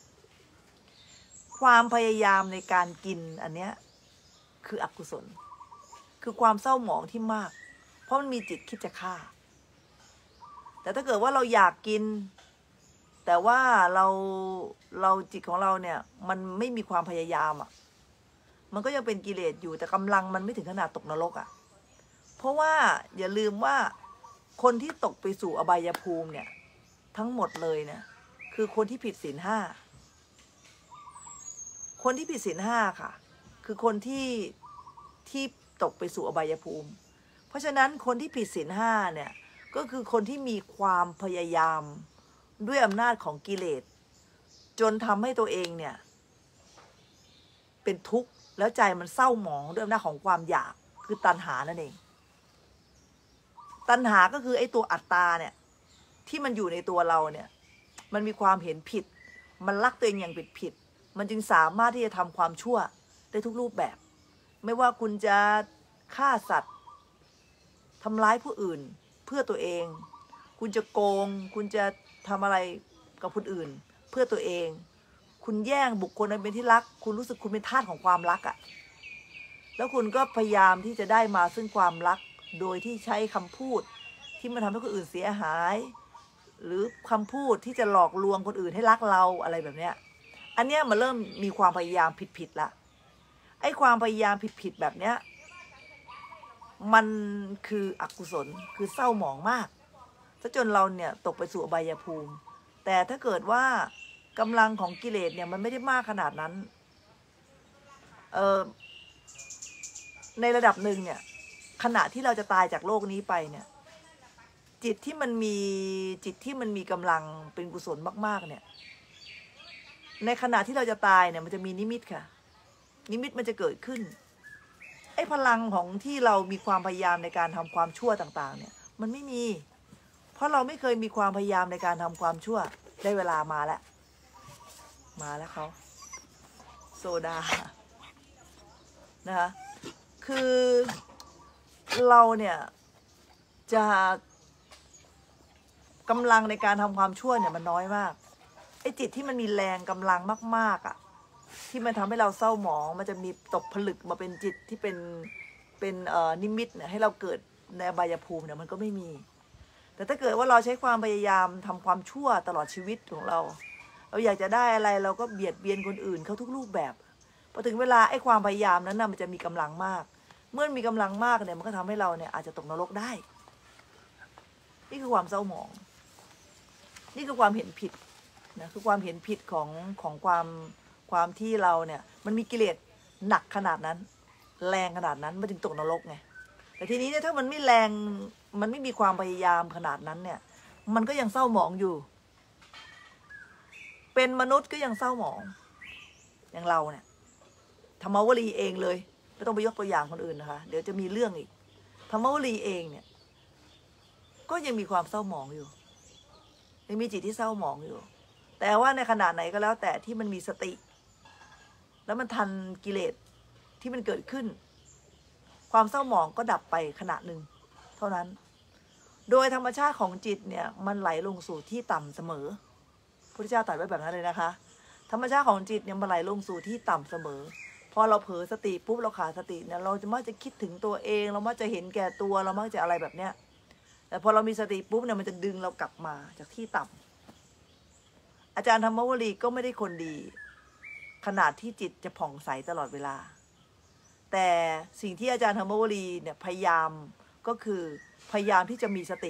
ความพยายามในการกินอันเนี้ยคืออกุศลคือความเศร้าหมองที่มากเพราะมันมีจิตคิดจะฆ่าแต่ถ้าเกิดว่าเราอยากกินแต่ว่าเราจิตของเราเนี่ยมันไม่มีความพยายามอ่ะมันก็ยังเป็นกิเลสอยู่แต่กำลังมันไม่ถึงขนาดตกนรกอ่ะเพราะว่าอย่าลืมว่าคนที่ตกไปสู่อบายภูมิเนี่ยทั้งหมดเลยเนี่ยคือคนที่ผิดศีลห้าคนที่ผิดศีลห้าค่ะคือคนที่ตกไปสู่อบายภูมิเพราะฉะนั้นคนที่ผิดศีลห้าเนี่ยก็คือคนที่มีความพยายามด้วยอำนาจของกิเลสจนทำให้ตัวเองเนี่ยเป็นทุกข์แล้วใจมันเศร้าหมองด้วยอำนาจของความอยากคือตัณหานั่นเองตัณหาก็คือไอ้ตัวอัตตาเนี่ยที่มันอยู่ในตัวเราเนี่ยมันมีความเห็นผิดมันรักตัวเองอย่างผิดมันจึงสามารถที่จะทำความชั่วได้ทุกรูปแบบไม่ว่าคุณจะฆ่าสัตว์ทำร้ายผู้อื่นเพื่อตัวเองคุณจะโกงคุณจะทำอะไรกับคนอื่นเพื่อตัวเองคุณแย่งบุคคลนั้นเป็นที่รักคุณรู้สึกคุณเป็นทาสของความรักอ่ะแล้วคุณก็พยายามที่จะได้มาซึ่งความรักโดยที่ใช้คำพูดที่มันทำให้คนอื่นเสียหายหรือคำพูดที่จะหลอกลวงคนอื่นให้รักเราอะไรแบบเนี้ยอันเนี้ยมันเริ่มมีความพยายามผิดละไอ้ความพยายามผิดแบบเนี้ยมันคืออกุศลคือเศร้าหมองมากซะจนเราเนี่ยตกไปสู่อบายภูมิแต่ถ้าเกิดว่ากำลังของกิเลสเนี่ยมันไม่ได้มากขนาดนั้นในระดับหนึ่งเนี่ยขณะที่เราจะตายจากโลกนี้ไปเนี่ยจิตที่มันมีกำลังเป็นกุศลมากๆเนี่ยในขณะที่เราจะตายเนี่ยมันจะมีนิมิตค่ะนิมิตมันจะเกิดขึ้นไอ้พลังของที่เรามีความพยายามในการทำความชั่วต่างๆเนี่ยมันไม่มีเพราะเราไม่เคยมีความพยายามในการทำความชั่วได้เวลามาแล้วเขาโซดานะคะคือเราเนี่ยจะกำลังในการทำความชั่วเนี่ยมันน้อยมากไอ้จิตที่มันมีแรงกำลังมากๆอ่ะที่มันทำให้เราเศร้าหมองมันจะมีตกผลึกมาเป็นจิตที่เป็นนิมิตเนี่ยให้เราเกิดในอบายภูมิเนี่ยมันก็ไม่มีแต่ถ้าเกิดว่าเราใช้ความพยายามทำความชั่วตลอดชีวิตของเราอยากจะได้อะไรเราก็เบียดเบียนคนอื่นเขาทุกรูปแบบพอถึงเวลาไอ้ความพยายามนั้นน่ะมันจะมีกำลังมากเมื่อมีกำลังมากเนี่ยมันก็ทำให้เราเนี่ยอาจจะตกนรกได้นี่คือความเศร้าหมองนี่คือความเห็นผิดนะคือความเห็นผิดของความที่เราเนี่ยมันมีกิเลสหนักขนาดนั้นแรงขนาดนั้นมันถึงตกนรกไงแต่ทีนี้เนี่ยถ้ามันไม่แรงมันไม่มีความพยายามขนาดนั้นเนี่ยมันก็ยังเศร้าหมองอยู่เป็นมนุษย์ก็ยังเศร้าหมองอย่างเราเนี่ยธรรมวลีเองเลยไม่ต้องไปยกตัวอย่างคนอื่นนะคะเดี๋ยวจะมีเรื่องอีกธรรมวลีเองเนี่ยก็ยังมีความเศร้าหมองอยู่ยังมีจิตที่เศร้าหมองอยู่แต่ว่าในขณะไหนก็แล้วแต่ที่มันมีสติแล้วมันทันกิเลสที่มันเกิดขึ้นความเศร้าหมองก็ดับไปขณะหนึ่งเท่านั้นโดยธรรมชาติของจิตเนี่ยมันไหลลงสู่ที่ต่ำเสมอพุทธเจ้าตรัสไว้แบบนั้นเลยนะคะธรรมชาติของจิตเนี่ยมันไหลลงสู่ที่ต่ำเสมอพอเราเผลอสติปุ๊บเราขาดสติเนี่ยเราจะมักจะคิดถึงตัวเองเรามักจะเห็นแก่ตัวเรามักจะอะไรแบบเนี้ยแต่พอเรามีสติปุ๊บเนี่ยมันจะดึงเรากลับมาจากที่ต่ำอาจารย์ธรรมวลีก็ไม่ได้คนดีขนาดที่จิตจะผ่องใสตลอดเวลาแต่สิ่งที่อาจารย์ธรรมวลีเนี่ยพยายามก็คือพยายามที่จะมีสติ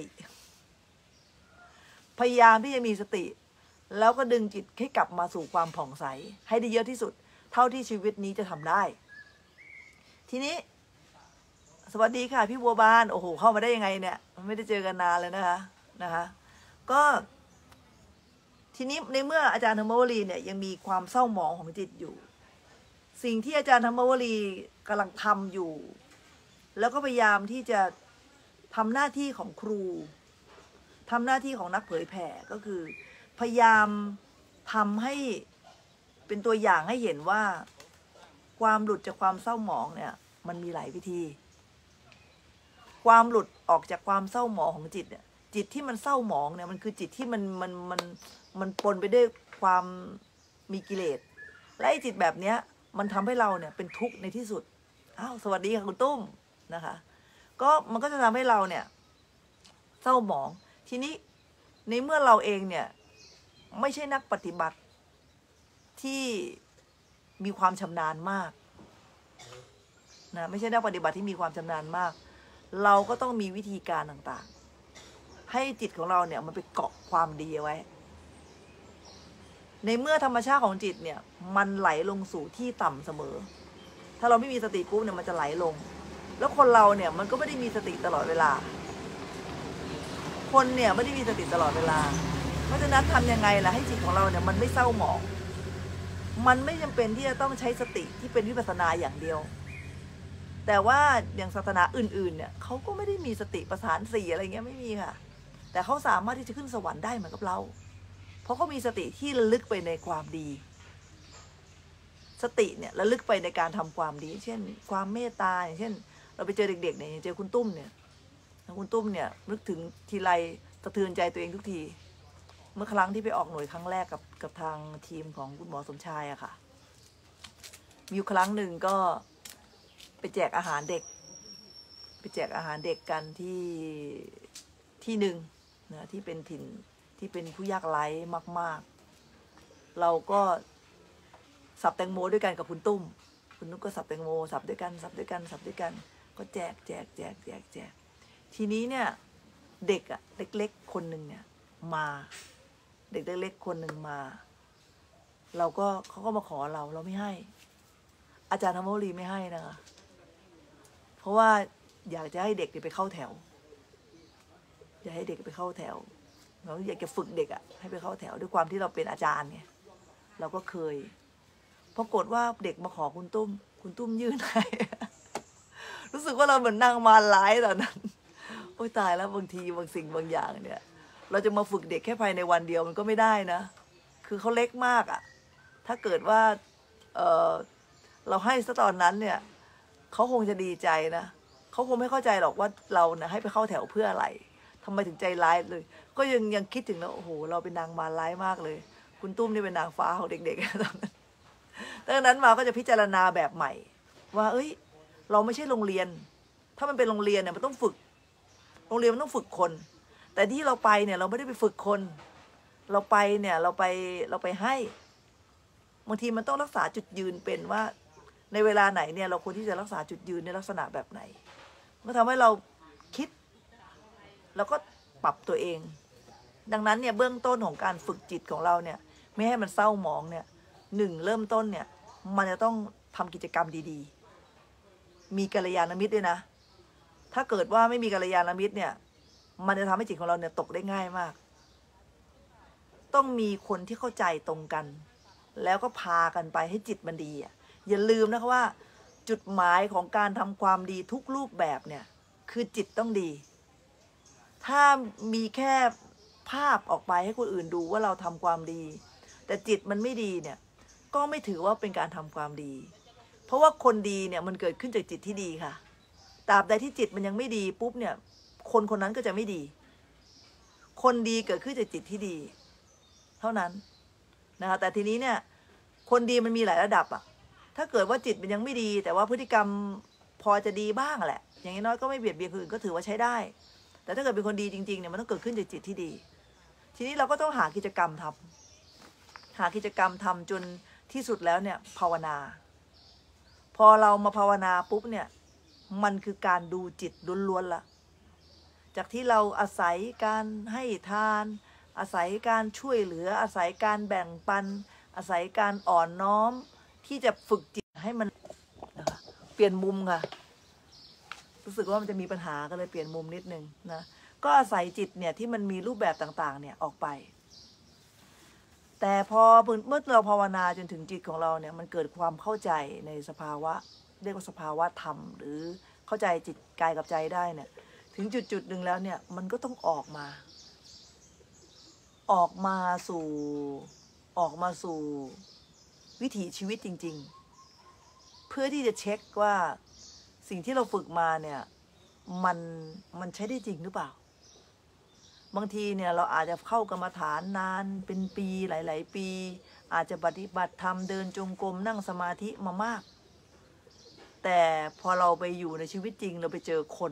พยายามที่จะมีสติแล้วก็ดึงจิตให้กลับมาสู่ความผ่องใสให้ได้เยอะที่สุดเท่าที่ชีวิตนี้จะทำได้ทีนี้สวัสดีค่ะพี่บัวบานโอ้โหเข้ามาได้ยังไงเนี่ยไม่ได้เจอกันนานเลยนะคะก็ทีนี้ในเมื่ออาจารย์ธรรมวลีเนี่ยยังมีความเศร้าหมองของจิตอยู่สิ่งที่อาจารย์ธรรมวลีกำลังทำอยู่แล้วก็พยายามที่จะทำหน้าที่ของครูทำหน้าที่ของนักเผยแผ่ก็คือพยายามทำให้เป็นตัวอย่างให้เห็นว่าความหลุดจากความเศร้าหมองเนี่ยมันมีหลายวิธีความหลุดออกจากความเศร้าหมองของจิตเนี่ยจิตที่มันเศร้าหมองเนี่ยมันคือจิตที่มันปนไปด้วยความมีกิเลสและไอ้จิตแบบเนี้ยมันทำให้เราเนี่ยเป็นทุกข์ในที่สุดอ้าวสวัสดีค่ะคุณตุ้มนะคะก็มันก็จะทำให้เราเนี่ยเศร้าหมองทีนี้ในเมื่อเราเองเนี่ยไม่ใช่นักปฏิบัติที่มีความชำนาญมากนะไม่ใช่นักปฏิบัติที่มีความชำนาญมากเราก็ต้องมีวิธีการต่างๆให้จิตของเราเนี่ยมันไปเกาะความดีเอาไว้ในเมื่อธรรมชาติของจิตเนี่ยมันไหลลงสู่ที่ต่ำเสมอถ้าเราไม่มีสติปุ๊บเนี่ยมันจะไหลลงแล้วคนเราเนี่ยมันก็ไม่ได้มีสติตลอดเวลาคนเนี่ยไม่ได้มีสติตลอดเวลาเพราะฉะนั้นทำยังไงล่ะให้จิตของเราเนี่ยมันไม่เศร้าหมองมันไม่จำเป็นที่จะต้องใช้สติที่เป็นวิปัสสนาอย่างเดียวแต่ว่าอย่างศาสนาอื่นๆเนี่ยเขาก็ไม่ได้มีสติประสานสี่อะไรเงี้ยไม่มีค่ะแต่เขาสามารถที่จะขึ้นสวรรค์ได้เหมือนกับเราเพราะเขามีสติที่ระลึกไปในความดีสติเนี่ยระลึกไปในการทำความดีเช่นความเมตตาอย่างเช่นเราไปเจอเด็กๆเนี่ยเจอคุณตุ้มเนี่ยคุณตุ้มเนี่ยนึกถึงทีไรสะเทือนใจตัวเองทุกทีเมื่อครั้งที่ไปออกหน่วยครั้งแรกกับทางทีมของคุณหมอสมชายอะค่ะมีอยู่ครั้งหนึ่งก็ไปแจกอาหารเด็กไปแจกอาหารเด็กกันที่หนึ่งนะที่เป็นถิ่นที่เป็นผู้ยากไร้มากๆเราก็สับแตงโมด้วยกันกับคุณตุ้มคุณนุ๊กก็สับแตงโมสับด้วยกันก็แจกทีนี้เนี่ยเด็กอะเล็กๆคนหนึ่งเนี่ยมาเด็กเล็กๆคนหนึ่งมาเขาก็มาขอเราไม่ให้อาจารย์ธรรมวลีไม่ให้นะคะเพราะว่าอยากจะให้เด็กไปเข้าแถวอยากให้เด็กไปเข้าแถวเราอยากจะฝึกเด็กอะให้ไปเข้าแถวด้วยความที่เราเป็นอาจารย์ไงเราก็เคยปรากฏว่าเด็กมาขอคุณตุ้มยื่นให้รู้สึกว่าเราเหมือนนางมารร้ายตอนนั้นโอ้ยตายแล้วบางทีบางสิ่งบางอย่างเนี่ยเราจะมาฝึกเด็กแค่ภายในวันเดียวมันก็ไม่ได้นะคือเขาเล็กมากอะถ้าเกิดว่าเราให้ซะตอนนั้นเนี่ยเขาคงจะดีใจนะเขาคงไม่เข้าใจหรอกว่าเราเนี่ยให้ไปเข้าแถวเพื่ออะไรทำไมถึงใจร้ายเลยก็ยังคิดถึงแล้วโอ้โหเราเป็นนางมารร้ายมากเลยคุณตุ้มนี่เป็นนางฟ้าของเด็กๆตอนนั้นดังนั้นมาก็จะพิจารณาแบบใหม่ว่าเอ้ยเราไม่ใช่โรงเรียนถ้ามันเป็นโรงเรียนเนี่ยมันต้องฝึกโรงเรียนมันต้องฝึกคนแต่ที่เราไปเนี่ยเราไม่ได้ไปฝึกคนเราไปเนี่ยเราไปให้บางทีมันต้องรักษาจุดยืนเป็นว่าในเวลาไหนเนี่ยเราควรที่จะรักษาจุดยืนในลักษณะแบบไหนก็ทำให้เราคิดแล้วก็ปรับตัวเองดังนั้นเนี่ยเบื้องต้นของการฝึกจิตของเราเนี่ยไม่ให้มันเศร้าหมองเนี่ยเริ่มต้นเนี่ยมันจะต้องทำกิจกรรมดีๆมีกัลยาณมิตรด้วยนะถ้าเกิดว่าไม่มีกัลยาณมิตรเนี่ยมันจะทำให้จิตของเราเนี่ยตกได้ง่ายมากต้องมีคนที่เข้าใจตรงกันแล้วก็พากันไปให้จิตมันดีอ่ะอย่าลืมนะคะว่าจุดหมายของการทำความดีทุกรูปแบบเนี่ยคือจิตต้องดีถ้ามีแค่ภาพออกไปให้คนอื่นดูว่าเราทำความดีแต่จิตมันไม่ดีเนี่ยก็ไม่ถือว่าเป็นการทำความดีเพราะว่าคนดีเนี่ยมันเกิดขึ้นจากจิตที่ดีค่ะตราบใดที่จิตมันยังไม่ดีปุ๊บเนี่ยคนคนนั้นก็จะไม่ดีคนดีเกิดขึ้นจากจิตที่ดีเท่านั้นนะคะแต่ทีนี้เนี่ยคนดีมันมีหลายระดับอะถ้าเกิดว่าจิตมันยังไม่ดีแต่ว่าพฤติกรรมพอจะดีบ้างแหละอย่างน้อยก็ไม่เบียดเบียนคนอื่นก็ถือว่าใช้ได้แต่ถ้าเกิดเป็นคนดีจริงๆเนี่ยมันต้องเกิดขึ้นจากจิตที่ดีทีนี้เราก็ต้องหากิจกรรมทำจนที่สุดแล้วเนี่ยภาวนาพอเรามาภาวนาปุ๊บเนี่ยมันคือการดูจิตล้วนๆละจากที่เราอาศัยการให้ทานอาศัยการช่วยเหลืออาศัยการแบ่งปันอาศัยการอ่อนน้อมที่จะฝึกจิตให้มันนะคะเปลี่ยนมุมค่ะรู้สึกว่ามันจะมีปัญหาก็เลยเปลี่ยนมุมนิดนึงนะก็อาศัยจิตเนี่ยที่มันมีรูปแบบต่างๆเนี่ยออกไปแต่พอเมื่อเราภาวนาจนถึงจิตของเราเนี่ยมันเกิดความเข้าใจในสภาวะเรียกว่าสภาวะธรรมหรือเข้าใจจิตกายกับใจได้เนี่ยถึงจุดหนึ่งแล้วเนี่ยมันก็ต้องออกมาสู่วิถีชีวิตจริงๆเพื่อที่จะเช็คว่าสิ่งที่เราฝึกมาเนี่ยมันใช้ได้จริงหรือเปล่าบางทีเนี่ยเราอาจจะเข้ากรรมฐานนานเป็นปีหลายๆปีอาจจะปฏิบัติธรรมเดินจงกรมนั่งสมาธิมามากแต่พอเราไปอยู่ในชีวิตจริงเราไปเจอคน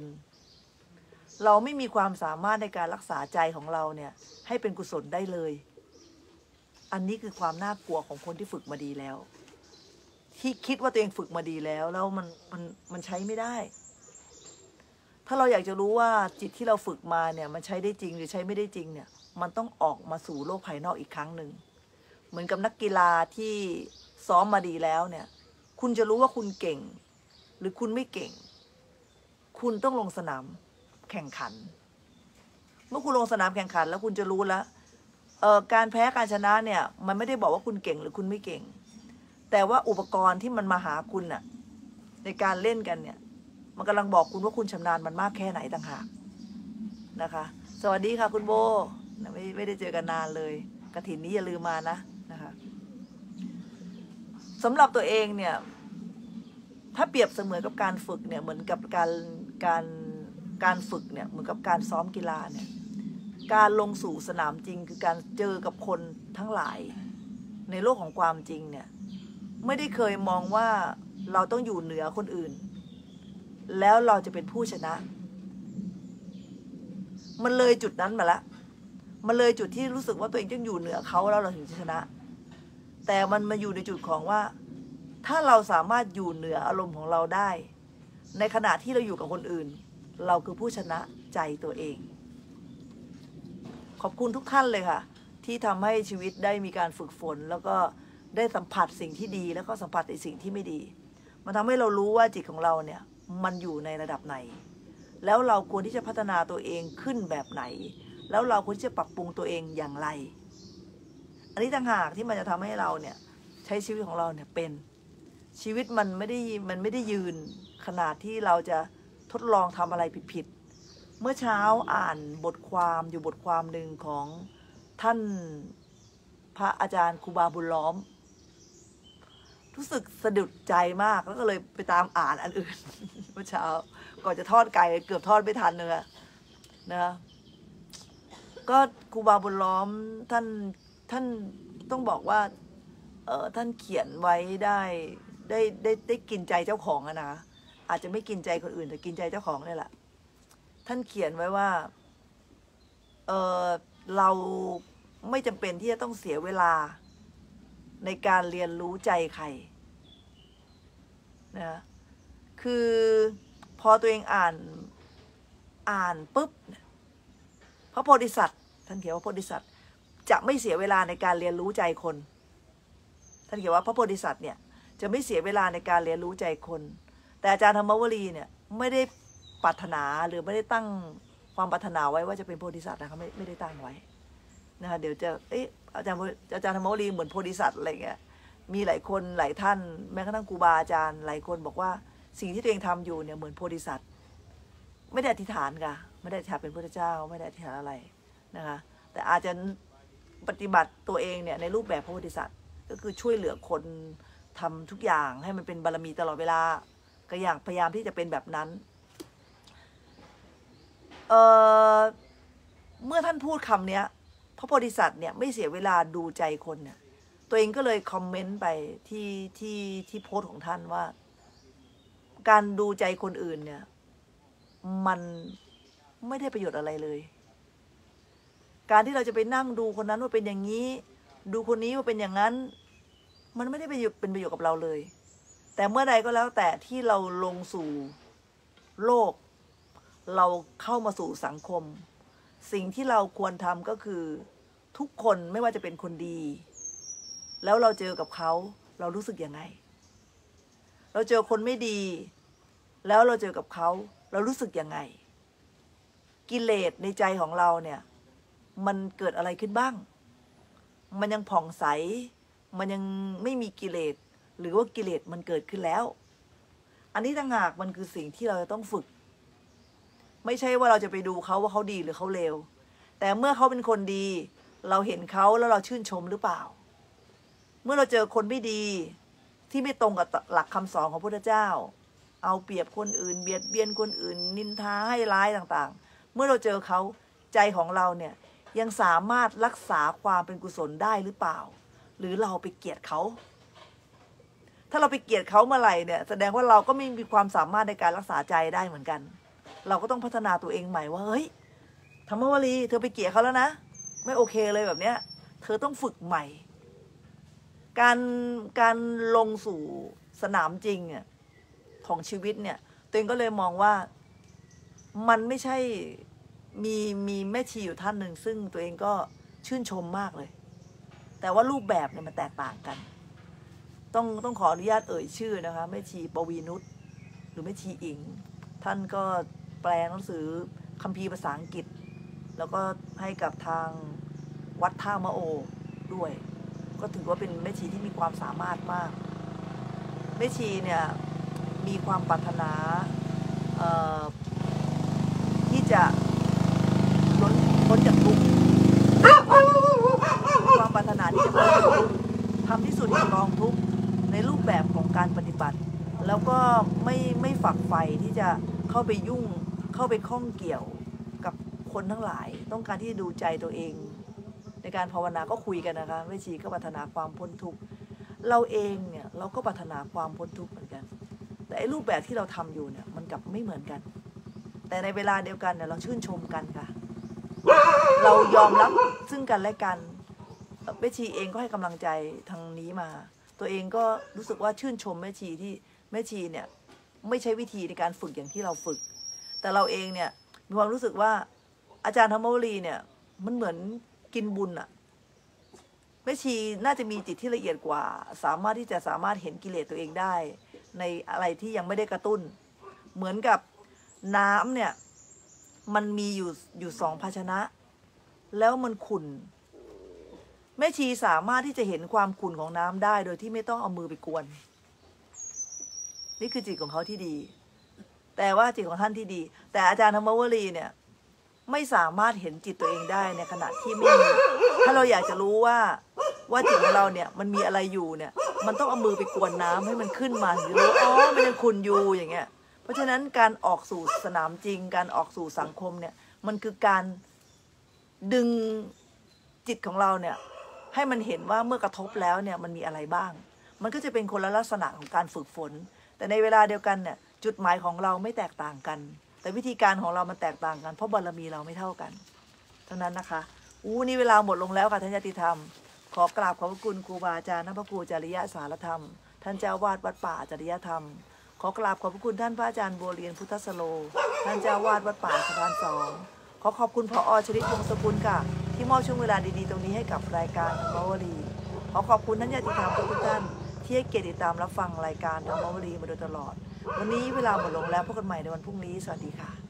เราไม่มีความสามารถในการรักษาใจของเราเนี่ยให้เป็นกุศลได้เลยอันนี้คือความน่ากลัวของคนที่ฝึกมาดีแล้ว ที่คิดว่าตัวเองฝึกมาดีแล้วมันใช้ไม่ได้ ถ้าเราอยากจะรู้ว่าจิตที่เราฝึกมาเนี่ยมันใช้ได้จริงหรือใช้ไม่ได้จริงเนี่ยมันต้องออกมาสู่โลกภายนอกอีกครั้งหนึ่งเหมือนกับนักกีฬาที่ซ้อมมาดีแล้วเนี่ยคุณจะรู้ว่าคุณเก่งหรือคุณไม่เก่งคุณต้องลงสนามแข่งขันเมื่อคุณลงสนามแข่งขันแล้วคุณจะรู้แล้วการแพ้การชนะเนี่ยมันไม่ได้บอกว่าคุณเก่งหรือคุณไม่เก่งแต่ว่าอุปกรณ์ที่มันมาหาคุณน่ะในการเล่นกันเนี่ยมันกำลังบอกคุณว่าคุณชำนาญมันมากแค่ไหนต่างหากนะคะสวัสดีค่ะคุณโบไม่ได้เจอกันนานเลยกฐินนี้อย่าลืมมานะคะสำหรับตัวเองเนี่ยถ้าเปรียบเสมือนกับการฝึกเนี่ยเหมือนกับการฝึกเนี่ยเหมือนกับการซ้อมกีฬาเนี่ยการลงสู่สนามจริงคือการเจอกับคนทั้งหลายในโลกของความจริงเนี่ยไม่ได้เคยมองว่าเราต้องอยู่เหนือคนอื่นแล้วเราจะเป็นผู้ชนะมันเลยจุดนั้นมาแล้วมันเลยจุดที่รู้สึกว่าตัวเองต้องอยู่เหนือเขาแล้วเราถึงจะชนะแต่มันมาอยู่ในจุดของว่าถ้าเราสามารถอยู่เหนืออารมณ์ของเราได้ในขณะที่เราอยู่กับคนอื่นเราคือผู้ชนะใจตัวเองขอบคุณทุกท่านเลยค่ะที่ทำให้ชีวิตได้มีการฝึกฝนแล้วก็ได้สัมผัสสิ่งที่ดีแล้วก็สัมผัสในสิ่งที่ไม่ดีมันทำให้เรารู้ว่าจิตของเราเนี่ยมันอยู่ในระดับไหนแล้วเราควรที่จะพัฒนาตัวเองขึ้นแบบไหนแล้วเราควรที่จะปรับปรุงตัวเองอย่างไรอันนี้ต่างหากที่มันจะทำให้เราเนี่ยใช้ชีวิตของเราเนี่ยเป็นชีวิตมันไม่ได้ยืนขนาดที่เราจะทดลองทำอะไรผิดๆเมื่อเช้าอ่านบทความอยู่บทความหนึ่งของท่านพระอาจารย์ครูบาบุญล้อมรู้สึกสะดุดใจมากแล้วก็เลยไปตามอ่านอันอื่นเมื่อเช้าก่อนจะทอดไก่เกือบทอดไม่ทันเลยนะก็ครูบาบุญล้อมท่านต้องบอกว่าท่านเขียนไว้ได้กินใจเจ้าของนะอาจจะไม่กินใจคนอื่นแต่กินใจเจ้าของนี่แหละท่านเขียนไว้ว่าเราไม่จำเป็นที่จะต้องเสียเวลาในการเรียนรู้ใจใครนะคือพอตัวเองอ่านปุ๊บพระโพธิสัตว์ท่านเขียนว่าพระโพธิสัตว์จะไม่เสียเวลาในการเรียนรู้ใจคนท่านเขียนว่าพระโพธิสัตว์เนี่ยจะไม่เสียเวลาในการเรียนรู้ใจคนแต่อาจารย์ธรรมวลีเนี่ยไม่ได้ปรารถนาหรือไม่ได้ตั้งความปรารถนาไว้ว่าจะเป็นโพธิสัตว์นะคะไม่ได้ตั้งไว้นะคะเดี๋ยวจะอาจารย์ธรรมวลีเหมือนโพธิสัตว์อะไรเงี้ยมีหลายคนหลายท่านแม้กระทั่งครูบาอาจารย์หลายคนบอกว่าสิ่งที่ตัวเองทำอยู่เนี่ยเหมือนโพธิสัตว์ไม่ได้อธิษฐานค่ะไม่ได้อธิษฐานเป็นพระเจ้าไม่ได้อธิษฐานอะไรนะคะแต่อาจจะปฏิบัติตัวเองเนี่ยในรูปแบบพระโพธิสัตว์ก็คือช่วยเหลือคนทำทุกอย่างให้มันเป็นบารมีตลอดเวลาก็อย่างพยายามที่จะเป็นแบบนั้นเมื่อท่านพูดคำนี้พระโพธิสัตว์เนี่ยไม่เสียเวลาดูใจคนเนี่ยตัวเองก็เลยคอมเมนต์ไปที่โพสต์ของท่านว่าการดูใจคนอื่นเนี่ยมันไม่ได้ประโยชน์อะไรเลยการที่เราจะไปนั่งดูคนนั้นว่าเป็นอย่างนี้ดูคนนี้ว่าเป็นอย่างนั้นมันไม่ได้เป็นประโยชน์กับเราเลยแต่เมื่อใดก็แล้วแต่ที่เราลงสู่โลกเราเข้ามาสู่สังคมสิ่งที่เราควรทำก็คือทุกคนไม่ว่าจะเป็นคนดีแล้วเราเจอกับเขาเรารู้สึกยังไงเราเจอคนไม่ดีแล้วเราเจอกับเขาเรารู้สึกยังไงกิเลสในใจของเราเนี่ยมันเกิดอะไรขึ้นบ้างมันยังผ่องใสมันยังไม่มีกิเลสหรือว่ากิเลสมันเกิดขึ้นแล้วอันนี้ต่างหากมันคือสิ่งที่เราจะต้องฝึกไม่ใช่ว่าเราจะไปดูเขาว่าเขาดีหรือเขาเลวแต่เมื่อเขาเป็นคนดีเราเห็นเขาแล้วเราชื่นชมหรือเปล่าเมื่อเราเจอคนไม่ดีที่ไม่ตรงกับหลักคำสอนของพระพุทธเจ้าเอาเปรียบคนอื่นเบียดเบียนคนอื่นนินทาให้ร้ายต่างๆเมื่อเราเจอเขาใจของเราเนี่ยยังสามารถรักษาความเป็นกุศลได้หรือเปล่าหรือเราไปเกลียดเขาถ้าเราไปเกลียดเขาเมื่อไหร่เนี่ยแสดงว่าเราก็ไม่มีความสามารถในการรักษาใจได้เหมือนกันเราก็ต้องพัฒนาตัวเองใหม่ว่าเฮ้ยธรรมวลีเธอไปเกลียดเขาแล้วนะไม่โอเคเลยแบบเนี้ยเธอต้องฝึกใหม่การลงสู่สนามจริงอ่ะของชีวิตเนี่ยตัวเองก็เลยมองว่ามันไม่ใช่มีแม่ชีอยู่ท่านหนึ่งซึ่งตัวเองก็ชื่นชมมากเลยแต่ว่ารูปแบบเนี่ยมันแตกต่างกันต้องขออนุญาตเอ่ยชื่อนะคะแม่ชีปวีนุชหรือแม่ชีอิงท่านก็แปลหนังสือคัมภีร์ภาษาอังกฤษแล้วก็ให้กับทางวัดท่ามะโอด้วยก็ถือว่าเป็นแม่ชีที่มีความสามารถมากแม่ชีเนี่ยมีความปรารถนาที่จะพ้นจากทุกข์ความปรารถนาที่จะพ้นจากทุกข์ทำที่สุดแห่งกองทุกข์ในรูปแบบของการปฏิบัติแล้วก็ไม่ฝักใฝ่ที่จะเข้าไปยุ่งเข้าไปข้องเกี่ยวกับคนทั้งหลายต้องการที่จะดูใจตัวเองในการภาวนาก็คุยกันนะคะแม่ชีก็ปรารถนาความพ้นทุกข์เราเองเนี่ยเราก็ปรารถนาความพ้นทุกข์เหมือนกันแต่ไอ้รูปแบบที่เราทำอยู่เนี่ยมันกลับไม่เหมือนกันแต่ในเวลาเดียวกันเนี่ยเราชื่นชมกันค่ะเรายอมรับซึ่งกันและกันแม่ชีเองก็ให้กำลังใจทางนี้มาตัวเองก็รู้สึกว่าชื่นชมแม่ชีที่แม่ชีเนี่ยไม่ใช่วิธีในการฝึกอย่างที่เราฝึกแต่เราเองเนี่ยมีความรู้สึกว่าอาจารย์ธรรมวลีเนี่ยมันเหมือนกินบุญอะแม่ชีน่าจะมีจิตที่ละเอียดกว่าสามารถเห็นกิเลสตัวเองได้ในอะไรที่ยังไม่ได้กระตุ้นเหมือนกับน้ำเนี่ยมันมีอยู่2 ภาชนะแล้วมันขุ่นแม่ชีสามารถที่จะเห็นความขุ่นของน้ำได้โดยที่ไม่ต้องเอามือไปกวนนี่คือจิตของเขาที่ดีแต่ว่าจิตของท่านที่ดีแต่อาจารย์ธรรมวลีเนี่ยไม่สามารถเห็นจิตตัวเองได้ในขณะที่ไม่มีถ้าเราอยากจะรู้ว่าจิตของเราเนี่ยมันมีอะไรอยู่เนี่ยมันต้องเอามือไปกวนน้ำให้มันขึ้นมาถึงรู้อ๋อมันยังขุ่นอยู่อย่างเงี้ยเพราะฉะนั้นการออกสู่สนามจริงการออกสู่สังคมเนี่ยมันคือการดึงจิตของเราเนี่ยให้มันเห็นว่าเมื่อกระทบแล้วเนี่ยมันมีอะไรบ้างมันก็จะเป็นคนละลักษณะของการฝึกฝนแต่ในเวลาเดียวกันเนี่ยจุดหมายของเราไม่แตกต่างกันแต่วิธีการของเรามันแตกต่างกันเพราะบารมีเราไม่เท่ากันเท่านั้นนะคะนี่เวลาหมดลงแล้วค่ะท่านญาติธรรมขอกราบขอบพระคุณครูบาอาจารย์พระครูจริยสารธรรมท่านเจ้าวาดวัดป่าจริยธรรมขอกราบขอบพระคุณท่านพระอาจารย์บัวเรียนพุทธสโลท่านเจ้าวาดวัดป่าสะพาน2ขอบคุณผอ.ชริต วงศ์สกุลค่ะที่มอบช่วงเวลาดีๆตรงนี้ให้กับรายการธรรมวลีขอบคุณท่านญาติธรรมทุกท่านที่ให้เกียรติติดตามรับฟังรายการธรรมวลีมาโดยตลอดวันนี้เวลาหมดลงแล้วพบกันใหม่ในวันพรุ่งนี้สวัสดีค่ะ